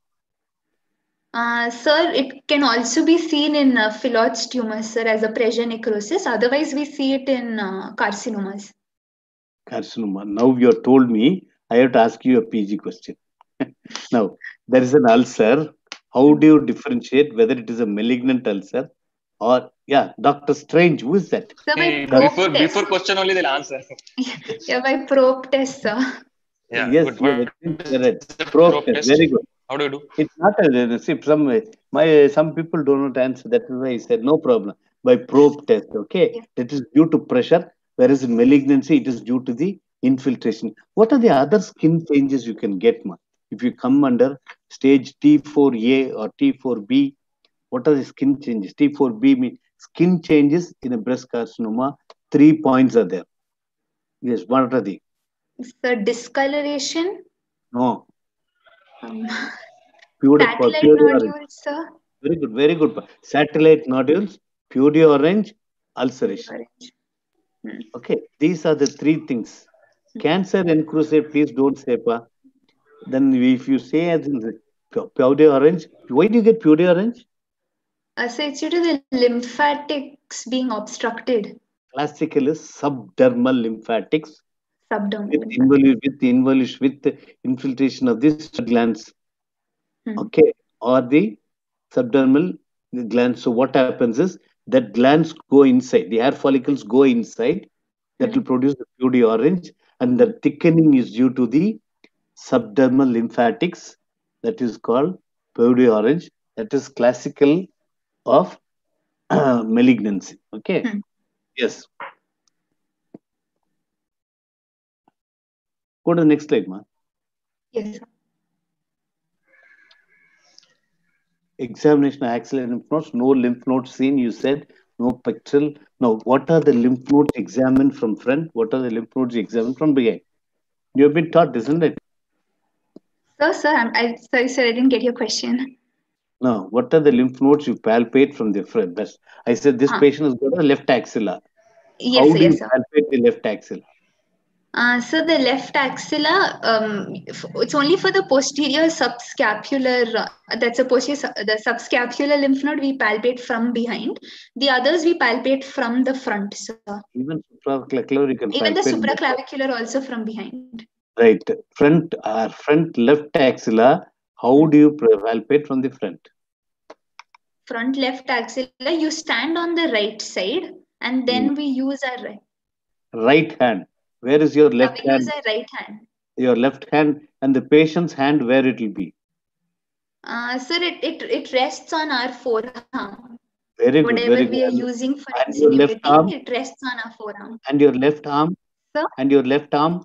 Sir, it can also be seen in phyllodes tumors, sir, as a pressure necrosis. Otherwise, we see it in carcinomas. Carcinoma. Now you have told me, I have to ask you a PG question. Now, there is an ulcer. How do you differentiate whether it is a malignant ulcer or, Dr. Strange, who is that? Sir, before question only they'll answer. By probe test, sir. Yeah, yes, good. Probe test, very good. How do you do? It's not some people do not answer. That is why I said no problem. By probe test, okay? That is due to pressure, whereas in malignancy, it is due to the infiltration. What are the other skin changes you can get, ma? If you come under stage T4A or T4B, what are the skin changes? T4B means skin changes in a breast carcinoma. 3 points are there. Yes, what are they? The discoloration? No. Satellite nodules, sir. Very good. Satellite nodules, purely orange, ulceration. Okay, these are the 3 things. Cancer and crusade, please don't say, pa. Then if you say as in purely orange, why do you get purely orange? So it's due to the lymphatics being obstructed. Classical is subdermal lymphatics. Subdermal. With infiltration of these glands. Okay, or the subdermal glands. So what happens is that glands go inside, the hair follicles go inside, that will produce the purely orange, and the thickening is due to the subdermal lymphatics, that is called purely orange. That is classical of malignancy. Okay. Yes. Go to the next slide, ma. Yes, sir. Examination of axillary lymph nodes, no lymph nodes seen, you said, no pectoral. Now, what are the lymph nodes examined from front? What are the lymph nodes examined from behind? You have been taught, isn't it? Sir, sorry, sir, I didn't get your question. No, what are the lymph nodes you palpate from the front? I said this patient has got a left axilla. Yes, how do you palpate the left axilla? So the left axilla, it's only for the posterior subscapular, that's a the subscapular lymph node we palpate from behind. The others we palpate from the front, sir. Even supraclavicular you can Even palpate. The supraclavicular also from behind. Right. Front left axilla, how do you palpate from the front? Front left axilla, you stand on the right side and then we use our right hand. Where is your left hand? We use our right hand. Your left hand, and the patient's hand, where it will be? Sir, it rests on our forearm. Very good. Whatever we are using for insinuating, it rests on our forearm. And your left arm? Sir? And your left arm?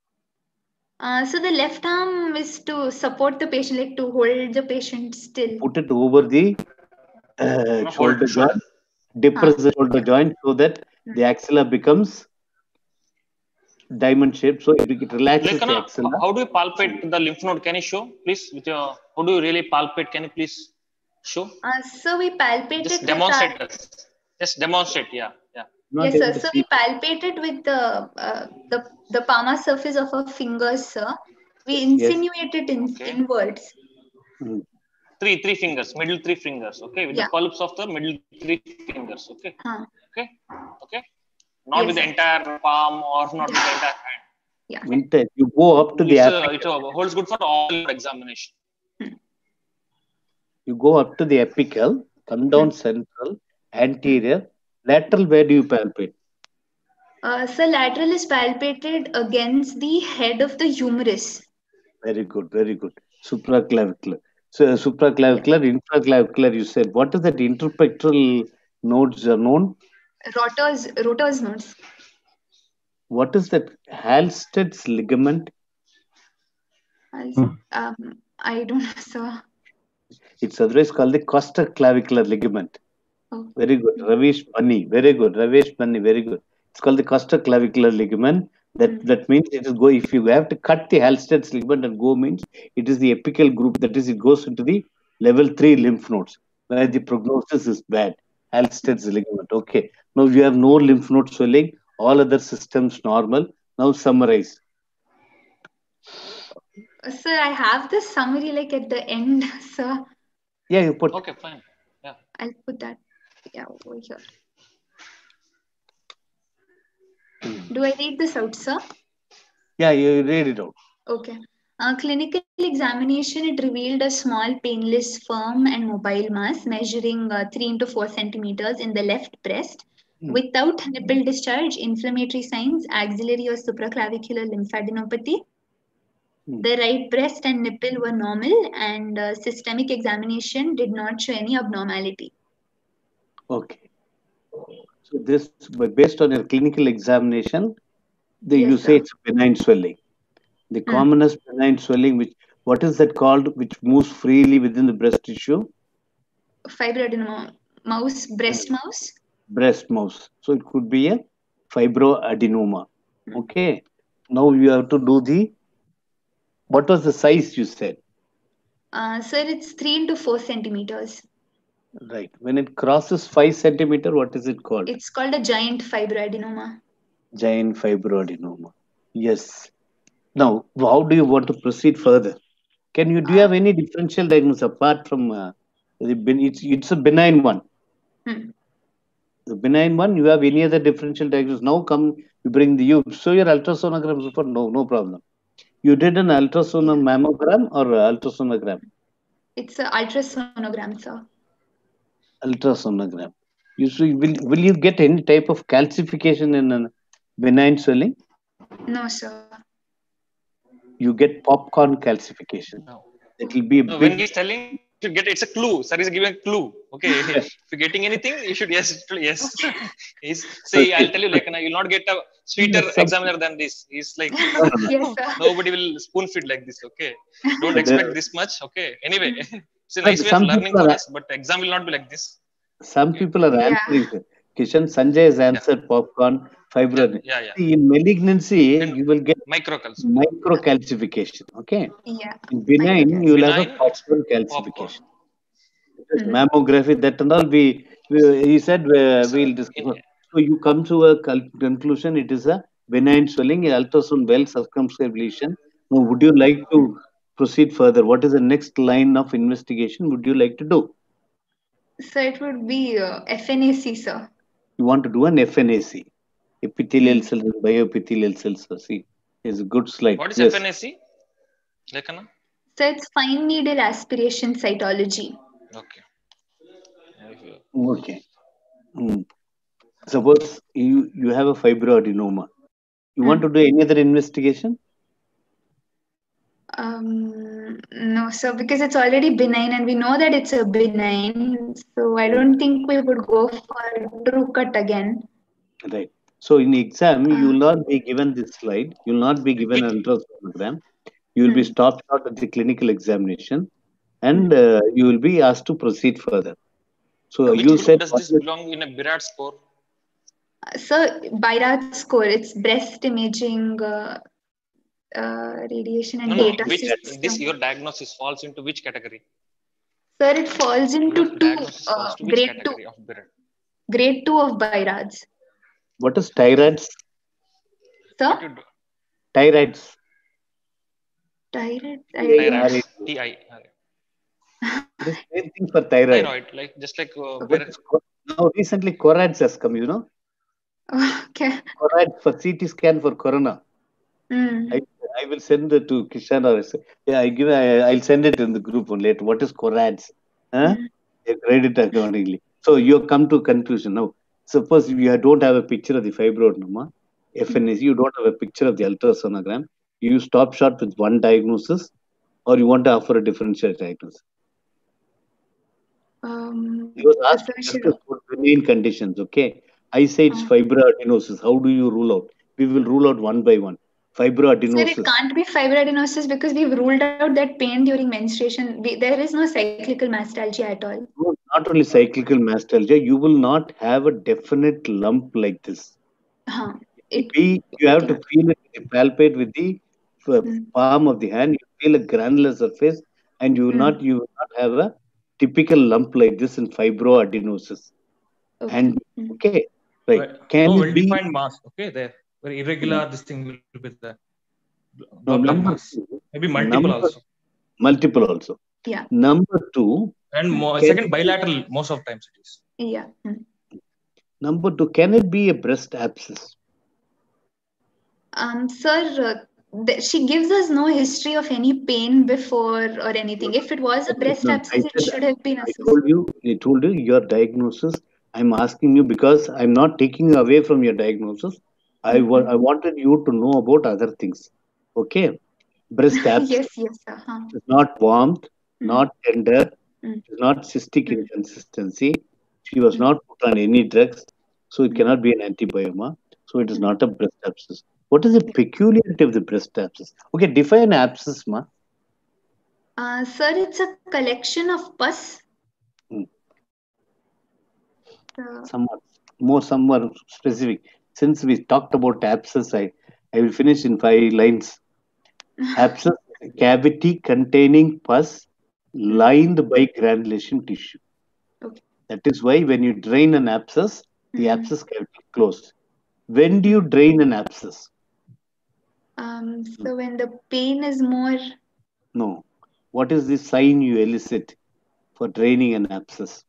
So the left arm is to support the patient, like to hold the patient still. Put it over the shoulder joint. Depress the shoulder joint so that the axilla becomes diamond shaped, so it relaxes the axilla. How do you palpate the lymph node? Can you show, please? How do you really palpate? Can you please show? So we palpate just it. Demonstrate us. Just demonstrate. Yeah. Yes, sir. So we palpate it with the palmar surface of our fingers, sir. We insinuate it inwards. Three fingers, middle 3 fingers. Okay, with the pulps of the middle 3 fingers. Okay. Okay. Not with the entire palm or not with the entire hand. Yeah. You go up to the apical. It holds good for all examination. You go up to the apical, come down central, anterior, lateral. Where do you palpate? So lateral is palpated against the head of the humerus. Very good, very good. Supraclavicular. So supraclavicular, infraclavicular, you said. What is that interpectoral nodes are known? Rota's nodes. What is that Halstead's ligament? I don't know, sir. It's otherwise called the costoclavicular ligament. Oh. Very good. Ravish Bunny. Very good. Ravish Bunny. Very good. It's called the costoclavicular ligament. That means it is go. If you have to cut the Halstead's ligament and go means it is the apical group. That is, it goes into the level 3 lymph nodes where the prognosis is bad. Halstead's ligament. Okay. Now you have no lymph node swelling. All other systems normal. Now summarize. Sir, I have the summary like at the end, sir. Yeah, you put. Okay, fine. Yeah. I'll put that. Yeah, over here. Do I read this out, sir? Yeah, you read it out. Okay. Clinical examination, it revealed a small, painless, firm and mobile mass measuring 3 × 4 centimeters in the left breast without nipple discharge, inflammatory signs, axillary or supraclavicular lymphadenopathy. The right breast and nipple were normal and systemic examination did not show any abnormality. Okay. So this, based on your clinical examination, you say it's benign swelling. The commonest benign swelling, what is that called, which moves freely within the breast tissue? Fibroadenoma. Breast mouse? Breast mouse. So it could be a fibroadenoma. Okay. Now you have to do what was the size you said? Sir, it's 3 × 4 centimeters. Right. When it crosses 5 centimeter, what is it called? It's called a giant fibroadenoma. Giant fibroadenoma. Yes. Now, how do you want to proceed further? Do you have any differential diagnosis apart from it's a benign one? The benign one, you have any other differential diagnosis? Now you bring you show your ultrasonogram for no problem. You did an ultrasound mammogram or ultrasonogram? It's an ultrasonogram, sir. Ultrasonogram. Will you get any type of calcification in a benign swelling? No, sir. You get popcorn calcification. No. It will be when he's telling you get it's a clue. Sir is giving a clue. Okay. If you're getting anything, you should yes. Say I'll tell you like you'll not get a sweeter examiner than this. He's like yes, nobody will spoon feed like this. Okay. Don't expect this much. Okay. Anyway, it's a nice way of learning for us, but exam will not be like this. Some people are answering. Kishan Sanjay has answered popcorn, fibroadenoma. See, in malignancy, you will get microcalcification. Okay. Yeah. In benign, you will have a popcorn calcification. Mammography, that and all. He said we'll discuss. So you come to a conclusion. It is a benign swelling, ultrasound well circumscribed lesion. Now, would you like to proceed further? What is the next line of investigation? Would you like to do? So it would be FNAC, sir. You want to do an FNAC, epithelial cells and bioepithelial cells. See, it's a good slide. What is FNAC? Lekhana? So it's fine needle aspiration cytology. Okay. Okay. Suppose you have a fibroadenoma. You want to do any other investigation? No, sir, because it's already benign and we know that it's a benign. So I don't think we would go for true cut again. Right. So in the exam, you will not be given this slide. You will not be given an ultrasonogram. You will be stopped short at the clinical examination and you will be asked to proceed further. So you said, does this belong in a BIRAD score? Sir, BIRAD score, it's breast imaging, radiation and data system. This your diagnosis falls into which category? Sir, it falls into grade 2 of BIRAD. Grade 2 of BIRADs. What is TIRADS? Sir? TIRADS. TIRADS. TI. The same thing for thyroid. Like just like now recently CORADS has come, you know. Okay. CORADS for CT scan for corona. I will send it to Kishan or I'll send it in the group later. What is CORADS? You grade it accordingly. So you come to conclusion now. Suppose you don't have a picture of the fibroadenoma, FNAC, you don't have a picture of the ultrasonogram. You stop short with one diagnosis, or you want to offer a differential diagnosis? He was asked to discuss about benign conditions. Okay, I say it's fibroadenosis. How do you rule out? We will rule out one by one. Fibroadenosis. Sir, it can't be fibroadenosis because we've ruled out that pain during menstruation. There is no cyclical mastalgia at all. No, not only cyclical mastalgia, you will not have a definite lump like this. You have to feel it, palpate with the palm of the hand. You feel a granular surface, and you will not have a typical lump like this in fibroadenosis. And right. Can no well-defined mass. Okay, there very irregular. This thing will be there. Maybe multiple also. Multiple also. Yeah. Number 2. And second, bilateral. Most of times it is. Yeah. Number 2, can it be a breast abscess? Sir, she gives us no history of any pain before or anything. If it was a breast abscess, it should have been. I told you your diagnosis. I'm asking you because I'm not taking away from your diagnosis. I wanted you to know about other things. Okay, breast abscess. Yes, sir. It's not warmth, not tender, it's not cystic in consistency. She was not put on any drugs, so it cannot be an antibioma. So it is not a breast abscess. What is the peculiarity of the breast abscess? Okay, define abscess, ma. Sir, it's a collection of pus. Somewhat specific. Since we talked about abscess, I will finish in 5 lines. Abscess is a cavity containing pus lined by granulation tissue. Okay. That is why when you drain an abscess, the abscess cavity is closed. When do you drain an abscess? So when the pain is more... No. What is the sign you elicit for draining an abscess?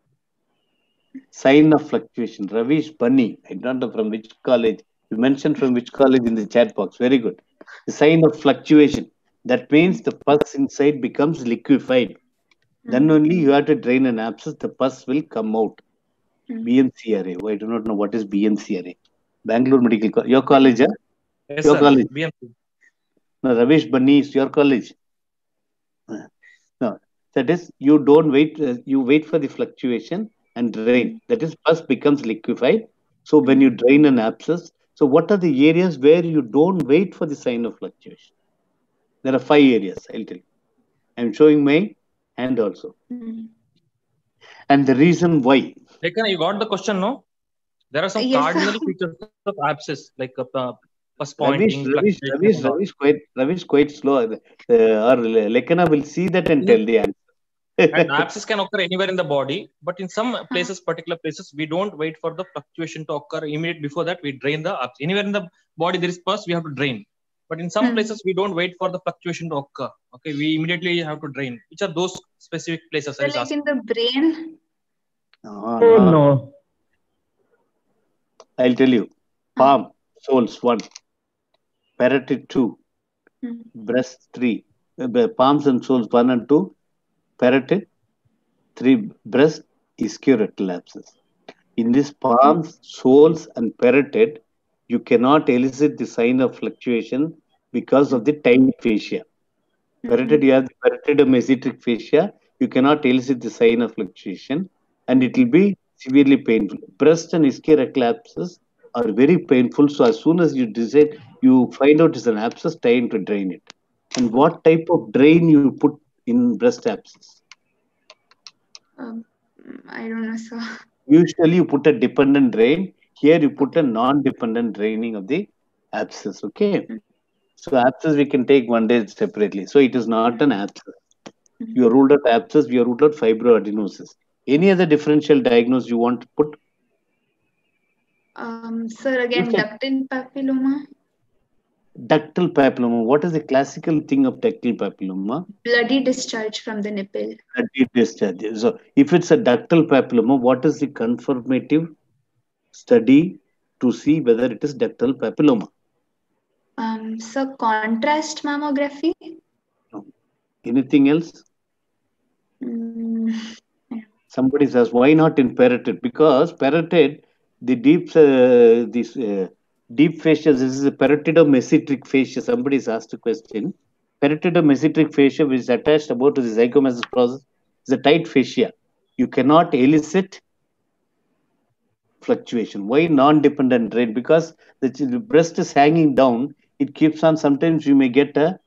Sign of fluctuation. Ravish Bunny. I don't know from which college. You mentioned from which college in the chat box. Very good. The sign of fluctuation. That means the pus inside becomes liquefied. Then only you have to drain an abscess. The pus will come out. BMCRA. Oh, I do not know what is BMCRA. Bangalore Medical College. Your college, huh? Yes, your sir. College. BMC. No, Ravish Bunny is your college. No, that is, you don't wait. You wait for the fluctuation and drain. That is, pus becomes liquefied. So when you drain an abscess, so what are the areas where you don't wait for the sign of fluctuation? There are 5 areas. I'll tell you. I'm showing my hand also. And the reason why. Lekana, you got the question, no? There are some cardinal features of abscess, like pus pointing. Ravish quite slow. Or Lekana will see that and tell the answer. And abscess can occur anywhere in the body, but in some places, particular places, we don't wait for the fluctuation to occur. Immediate before that, we drain the abscess. Anywhere in the body there is pus, we have to drain. But in some places, we don't wait for the fluctuation to occur. Okay, we immediately have to drain. Which are those specific places? So like in the brain? No. I'll tell you. Palm, soles 1, parotid 2, breast 3, palms and soles 1 and 2, parotid 3, breast, ischiorectal abscess. In this palms, soles, and parotid, you cannot elicit the sign of fluctuation because of the tight fascia. Parotid, you have the parotidomesenteric fascia. You cannot elicit the sign of fluctuation, and it will be severely painful. Breast and ischiorectal abscess are very painful. So as soon as you decide, you find out it's an abscess, time to drain it. And what type of drain you put in breast abscess? I don't know, sir. Usually you put a dependent drain. Here you put a non-dependent draining of the abscess. Okay. So abscess we can take one day separately. So it is not an abscess. You ruled out abscess. We ruled out fibroadenosis. Any other differential diagnosis you want to put? Sir, again, ductal papilloma. Ductal papilloma. What is the classical thing of ductal papilloma? Bloody discharge from the nipple. Bloody discharge. So if it's a ductal papilloma, what is the confirmative study to see whether it is ductal papilloma? So contrast mammography. No. Anything else? Somebody says, why not in parotid? Because parotid, the deep, Deep fascia, this is a parotidomesenteric fascia. Somebody's asked a question. Parotidomesenteric fascia, which is attached about to the zygomatic process, is a tight fascia. You cannot elicit fluctuation. Why non-dependent drain? Because the breast is hanging down. It keeps on. Sometimes you may get a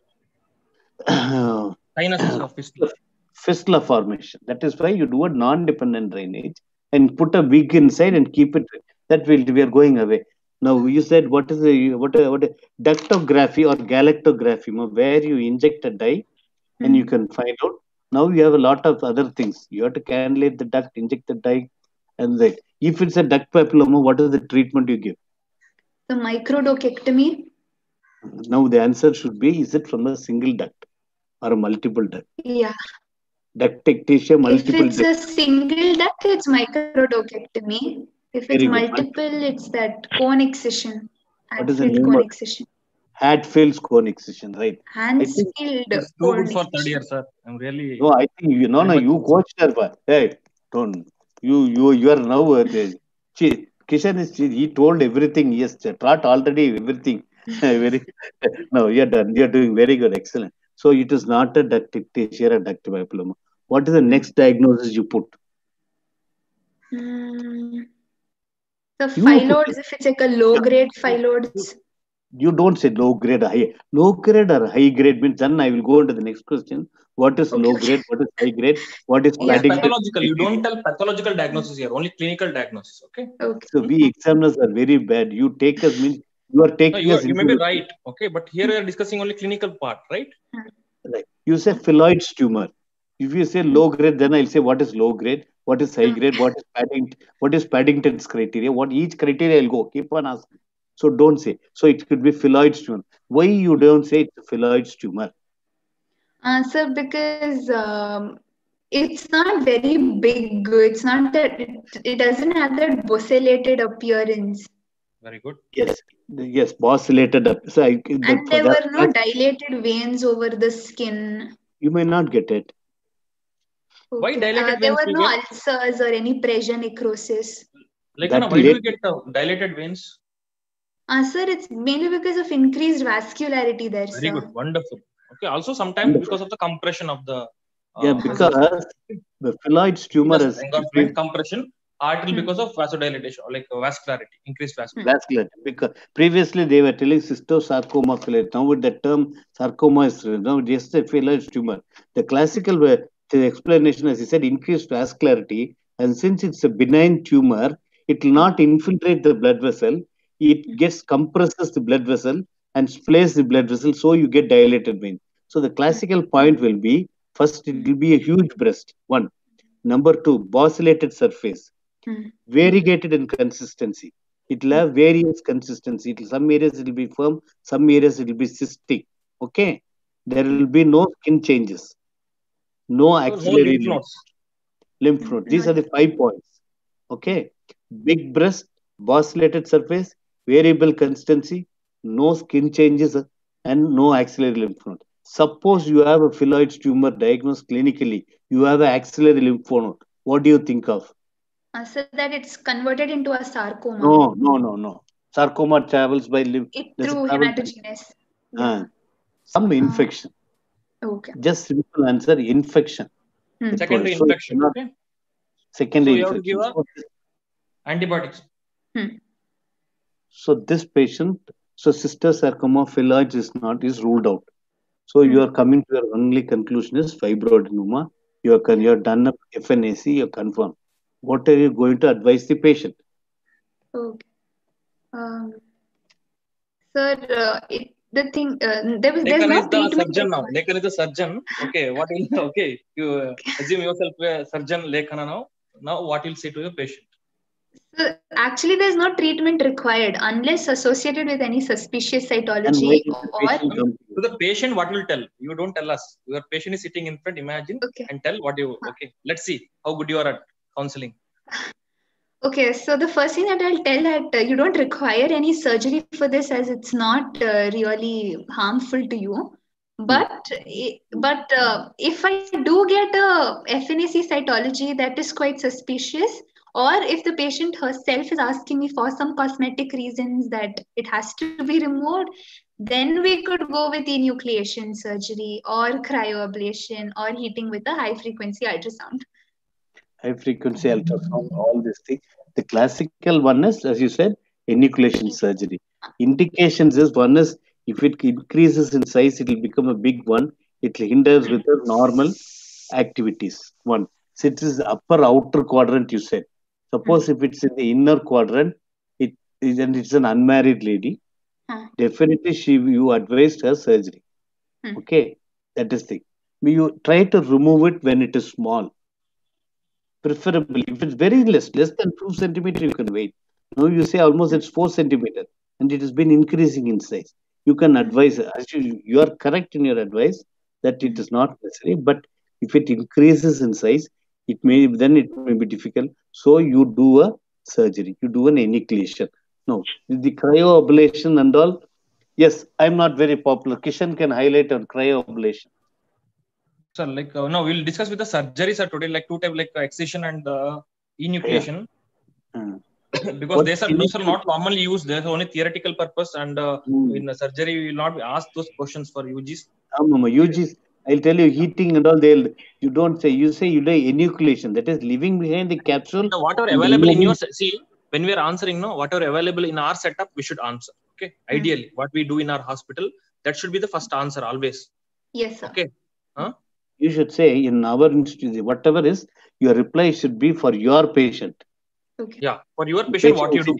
fistula formation. That is why you do a non-dependent drainage and put a wig inside and keep it. That will we are going away. Now you said what is a ductography or galactography, where you inject a dye and you can find out. Now you have a lot of other things. You have to cannulate the duct, inject the dye, and that. If it's a duct papilloma, what is the treatment you give? The microdocectomy. Now the answer should be: is it from a single duct or a multiple duct? Yeah. Ductectasia, multiple. If it's a single duct, it's microdocectomy. If it's multiple, it's that cone excision. What is the name? Cone excision. Hadfield's cone excision, right? Hansfield. It's too good for third year, sir. I'm really. No, I think you you coach her. Hey, don't you are now. Kishan is he told everything. Yes, taught already everything. Very no, you're done. You're doing very good, excellent. So it is not a ductectasia or duct papilloma. What is the next diagnosis you put? The phyllodes, if it's like a low grade phyllodes. You don't say low grade, high. Low grade or high grade means then I will go into the next question. What is low grade? What is high grade? What is pathological? You don't tell pathological diagnosis here, only clinical diagnosis. Okay. So we examiners are very bad. You take us means you are taking us. You may be right. Okay, but here we are discussing only clinical part, right? Right. You say phylloids tumor. If you say low grade, then I'll say what is low grade, what is high grade, what is Paddington's criteria, what each criteria I'll go. Keep on asking. So don't say. So it could be phylloids tumor. Why you don't say it's a phylloids tumor? Sir, because it's not very big. It's not that it doesn't have that bosselated appearance. Very good. Yes, bosselated. So and there were no dilated veins over the skin. You may not get it. Okay. Why dilated veins? There were no ulcers or any pressure necrosis. Like, why do you get dilated veins? Sir, it's mainly because of increased vascularity there, Very good. Wonderful. Okay. Also, sometimes because of the compression of the... because the phylloids tumor is... compression. Artery because of vasodilation, like vascularity, increased vascularity. Vascularity. Because previously they were telling cystosarcoma phylloid. Now with the term sarcoma is now just a phylloid tumor. The classical the explanation, as I said, increased vascularity, and since it's a benign tumor, it will not infiltrate the blood vessel. It gets compresses the blood vessel and splays the blood vessel, so you get dilated vein. So the classical point will be, first it will be a huge breast. One. Number two, bosselated surface. Variegated in consistency. It will have various consistency. Some areas it will be firm, some areas it will be cystic. Okay. There will be no skin changes. No axillary lymph nodes. These are the 5 points. Okay. Big breast, bosselated surface, variable consistency, no skin changes, and no axillary lymph node. Suppose you have a phylloid tumor diagnosed clinically, you have an axillary lymph node. What do you think of? So that it's converted into a sarcoma. No. Sarcoma travels by lymph. Through hematogenous. Some infection. Okay. Just simple answer: infection. Secondary infection. Okay. Secondary infection. You have to give antibiotics. So this patient, cystosarcoma phylloids is ruled out. So you are coming to your only conclusion is fibroadenoma. You are done up FNAC. You are confirmed. What are you going to advise the patient? Okay. Sir, there's no treatment. Surgeon now. Lekhan is a surgeon. Okay. You assume yourself a surgeon, Lekhana now. Now, what you'll say to your patient? So actually, there's no treatment required unless associated with any suspicious cytology to the patient, what will tell? You don't tell us. Your patient is sitting in front, imagine, and tell what you... Okay, let's see how good you are at counseling. Okay, so the first thing that I'll tell that you don't require any surgery for this, as it's not really harmful to you. But if I do get a FNAC cytology that is quite suspicious, Or if the patient herself is asking me for some cosmetic reasons that it has to be removed, then we could go with enucleation surgery or cryoablation or heating with a high frequency ultrasound. High frequency ultrasound, all these things. The classical one is, as you said, enucleation surgery. Indications is one is if it increases in size, it will become a big one. It hinders with the normal activities. One. So it is upper outer quadrant, you said. Suppose if it's in the inner quadrant, it is and it's an unmarried lady. Definitely you advised her surgery. Okay, that is the. You try to remove it when it is small. Preferably, if it's very less than 2 centimeter, you can wait. Now you say almost it's 4 centimeter, and it has been increasing in size. You can advise. You are correct in your advice that it is not necessary. But if it increases in size, it may be difficult. So you do a surgery. You do an enucleation. No, the cryoablation and all. Yes, I'm not very popular. Kishan can highlight on cryoablation. Sir, like no, we'll discuss with the surgery, sir, today, like two type, like excision and enucleation. Because those are not commonly used. There's only theoretical purpose, and in the surgery we will not ask those questions for UGs. UGs, I'll tell you, heating and all. You don't say. You say you do enucleation. That is living behind the capsule. No, whatever available in your when we are answering, no, whatever available in our setup, we should answer. Okay, ideally, what we do in our hospital, that should be the first answer always. Yes, sir. Okay. You should say in our institution, whatever is your reply should be for your patient. Okay. Yeah, for your patient, what you do.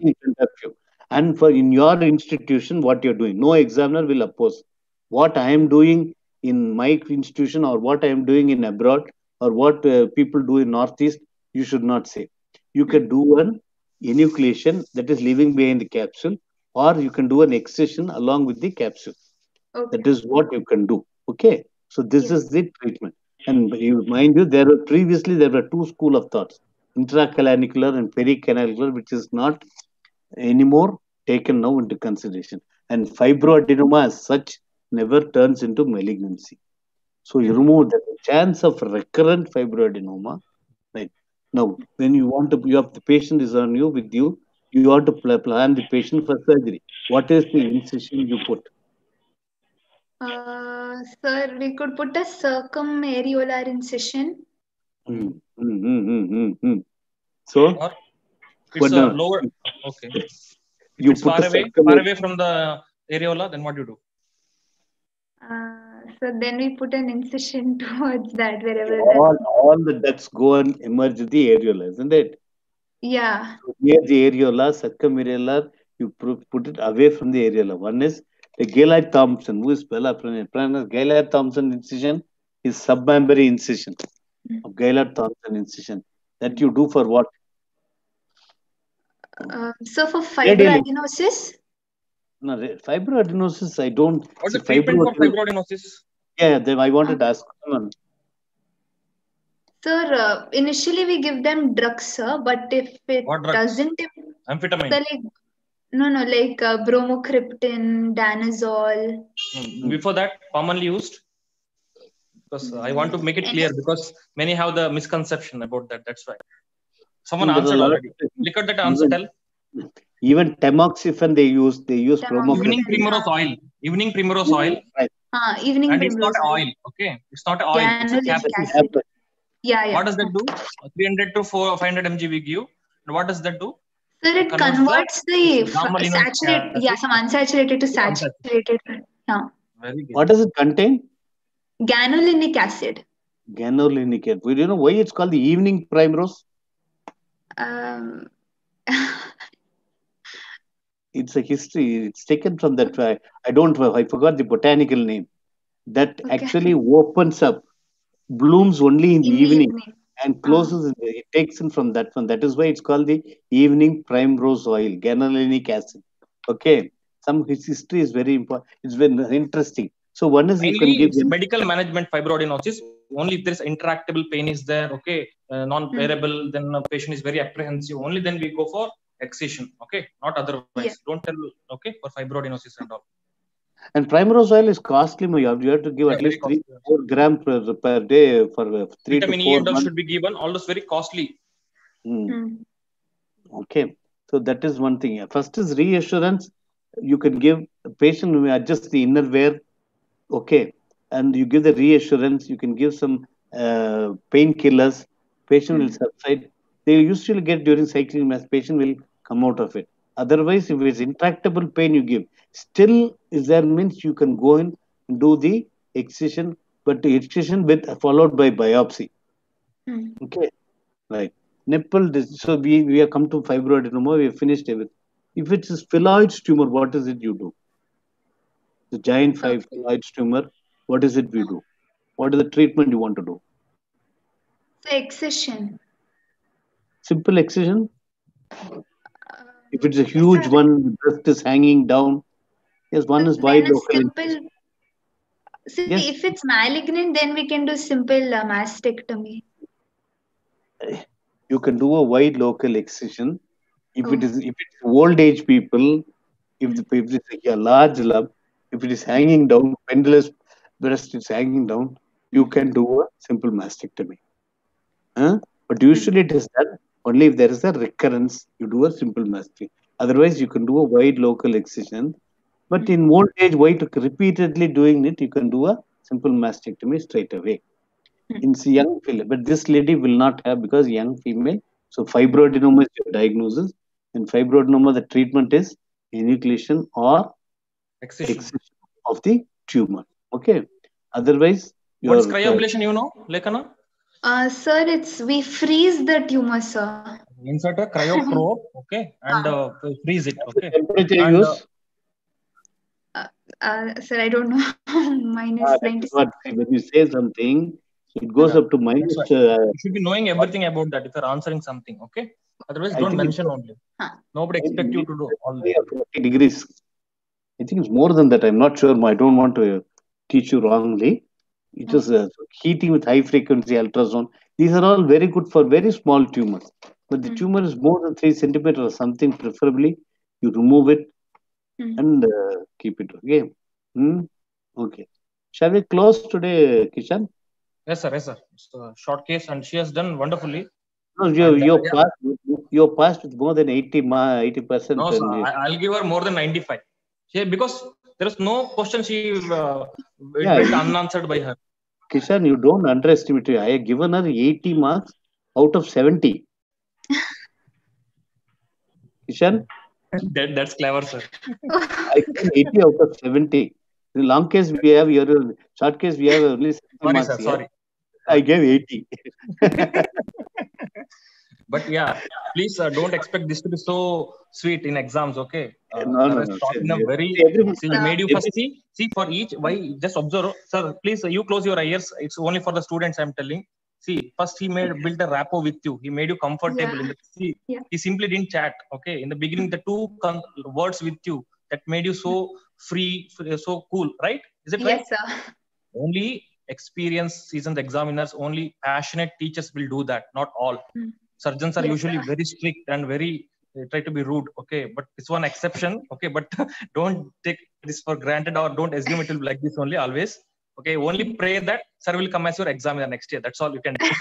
And for in your institution, what you're doing. No examiner will oppose. What I am doing in my institution or what I am doing in abroad or what people do in Northeast, you should not say. You can do an enucleation that is living behind the capsule, or you can do an excision along with the capsule. Okay. That is what you can do. Okay. So this is the treatment. And you mind you, there were two school of thoughts, intracanalular and pericanalular, which is not anymore taken now into consideration. And fibroadenoma as such never turns into malignancy. So you remove the chance of recurrent fibroadenoma. Right. Now, when you have the patient is on you with you, you want to plan the patient for surgery. What is the incision you put? Sir, we could put a circumareolar incision. So, it's a lower. Okay. You put far away from the areola, then what do you do? So then we put an incision towards that wherever. All the ducts go and emerge the areola, isn't it? Yeah. So near the areola, circumareolar, you put it away from the areola. One is the Gaillard-Thompson, who is Gaillard-Thompson incision is submammary incision of Gaillard-Thompson incision. That you do for what? So for fibroadenosis? No, fibroadenosis, I don't. What's the treatment for fibroadenosis? Yeah, I wanted to ask. Sir, initially we give them drugs, sir, but if it doesn't... Amphetamine? Like bromocriptine, danazol. Before that, commonly used? Because I want to make it clear, because many have the misconception about that. That's why. Someone answered already. Look at that answer, tell. Even tamoxifen they use bromocriptine. Evening primrose oil. Evening primrose oil. Right. Evening and primrose it's not oil. Okay. It's not oil. It's a capsule. Yeah. What does that do? 300 to 500 mg we give. What does that do? Sir, it converts the saturated, some unsaturated to saturated. Yeah. Very good. What does it contain? Ganolinic acid. Ganolinic acid. We don't know why it's called the evening primrose. It's a history. It's taken from that. I forgot the botanical name. That actually opens up, blooms only in the evening. And closes. It takes in from that one. That is why it's called the evening primrose oil, ganolinic acid. Okay, some history is very important. It's very interesting. So one is you can give medical management fibroadenosis. Only if there is intractable pain is there, okay, non-bearable, then the patient is very apprehensive. Only then we go for excision. Okay, not otherwise. Yeah. Don't tell. Okay, for fibroadenosis and all. And primrose oil is costly. You have to give at least 3-4 grams per day for 3 Vitamin to 4 E and all should be given. All those very costly. Okay. So that is one thing. First is reassurance. You can give a patient who adjust the inner wear. Okay. And you give the reassurance. You can give some painkillers. Patient will subside. They usually get during cycling mass. Patient will come out of it. Otherwise, if it's intractable pain, you give. Still, is there means you can go in and do the excision, but the excision with followed by biopsy. Okay. Right. So we have come to fibroadenoma. We have finished everything. If it's a spheroid tumor, what is it you do? The giant spheroid tumor, what is it we do? What is the treatment you want to do? The excision. Simple excision. If it's a huge one, the breast is hanging down. Yes, one is wide local. Simple. See, yes. If it's malignant, then we can do simple mastectomy. You can do a wide local excision. If it's old age people, if it's a large lump, if it is hanging down, pendulous breast is hanging down, you can do a simple mastectomy. But usually it is done only if there is a recurrence, you do a simple mastectomy. Otherwise, you can do a wide local excision. But in old age, why to repeatedly doing it, you can do a simple mastectomy straight away. In young female, but this lady will not have because young female. So fibroadenoma is your diagnosis. In fibroadenoma, the treatment is enucleation or excision of the tumor. Okay. Otherwise, what is cryoablation? You know, Lekhana? Sir, we freeze the tumor, sir. Insert a cryoprobe, okay, and freeze it, okay. Temperature use? Sir, I don't know. Minus 96. When you say something, it goes up to minus. You should be knowing everything about that if you're answering something, okay? Otherwise, don't mention only. Nobody expect you to do all that. 40 degrees. I think it's more than that. I'm not sure. I don't want to teach you wrongly. It is heating with high frequency ultrasound. These are all very good for very small tumors. But the tumor is more than 3 centimeters or something, preferably you remove it and keep it. Okay. Okay. Shall we close today, Kishan? Yes, sir. Yes, sir. It's a short case, and she has done wonderfully. No, you're passed with more than 80%. No, sir, I'll give her more than 95. Because there is no question she went unanswered by her. Kishan, you don't underestimate her. I have given her 80 marks out of 70. Kishan? That's clever, sir. I given 80 out of 70. In long case we have, your short case we have only 70 marks. Sir, sorry. I gave 80. But yeah, please don't expect this to be so sweet in exams, okay? No. Made you first see for each. Why? Just observe, sir. Please, you close your ears. It's only for the students. I'm telling. See, first he built a rapport with you. He made you comfortable. He simply didn't chat. Okay, in the beginning, the two words with you that made you so free, so cool, right? Is it right? Yes, sir. Only experienced, seasoned examiners, only passionate teachers will do that. Not all. Surgeons are usually very strict and try to be rude. Okay, but it's one exception. Okay, but don't take this for granted or don't assume it will be like this only always. Okay, only pray that sir will come as your examiner next year. That's all you can do.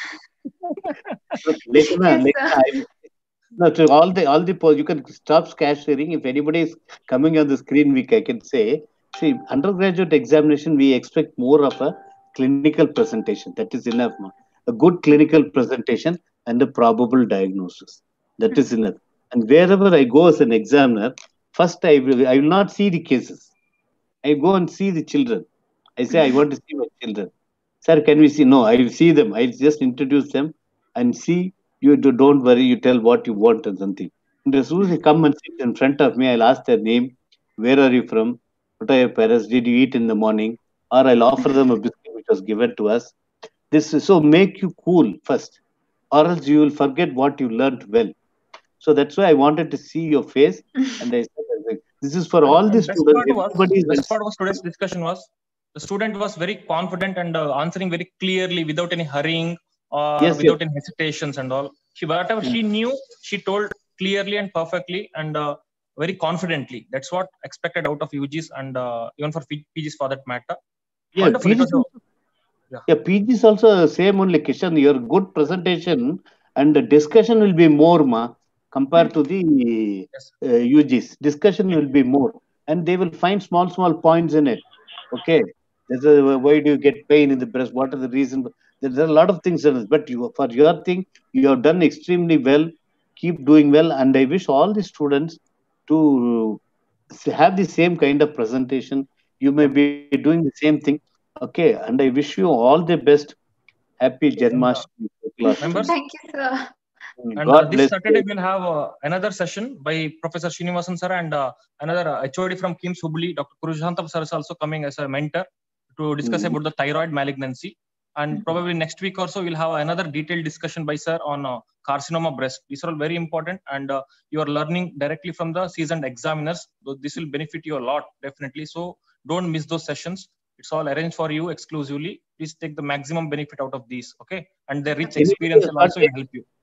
To all the polls, you can stop cash sharing. If anybody is coming on the screen, I can say, see, undergraduate examination, we expect more of a clinical presentation. That is enough. A good clinical presentation and a probable diagnosis. That is enough. And wherever I go as an examiner, first I will not see the cases. I go and see the children. I say, I want to see my children. Sir, can we see? No, I will see them. I just introduce them and see. You don't worry. You tell what you want and something. And as soon as they come and sit in front of me, I'll ask their name. Where are you from? What are your parents? Did you eat in the morning? Or I'll offer them a biscuit which was given to us. This is so make you cool first, or else you will forget what you learned well. So that's why I wanted to see your face, and I said, this is for all the students. The best part of today's discussion was the student was very confident and answering very clearly without any hurrying or without any hesitations and all. Whatever she knew, she told clearly and perfectly and very confidently. That's what expected out of UGs and even for PGs for that matter. PG is also same only, Kishan. Your good presentation and the discussion will be more, compared to the UGs. Discussion will be more, and they will find small points in it. Okay, why do you get pain in the breast? What are the reasons? There are a lot of things in it, but for your thing, you have done extremely well. Keep doing well, and I wish all the students to have the same kind of presentation. You may be doing the same thing. Okay, and I wish you all the best. Happy Janmashtami. Members. Thank you, sir. And this Saturday we'll have another session by Professor Srinivasan sir and another HOD from KIMS Hubli, Dr. Kurushantam sir is also coming as a mentor to discuss about the thyroid malignancy. And probably next week or so we'll have another detailed discussion by sir on carcinoma breast. These are all very important, and you are learning directly from the seasoned examiners. So this will benefit you a lot, definitely. So don't miss those sessions. It's all arranged for you exclusively. Please take the maximum benefit out of these, okay? And the rich experience will also help you.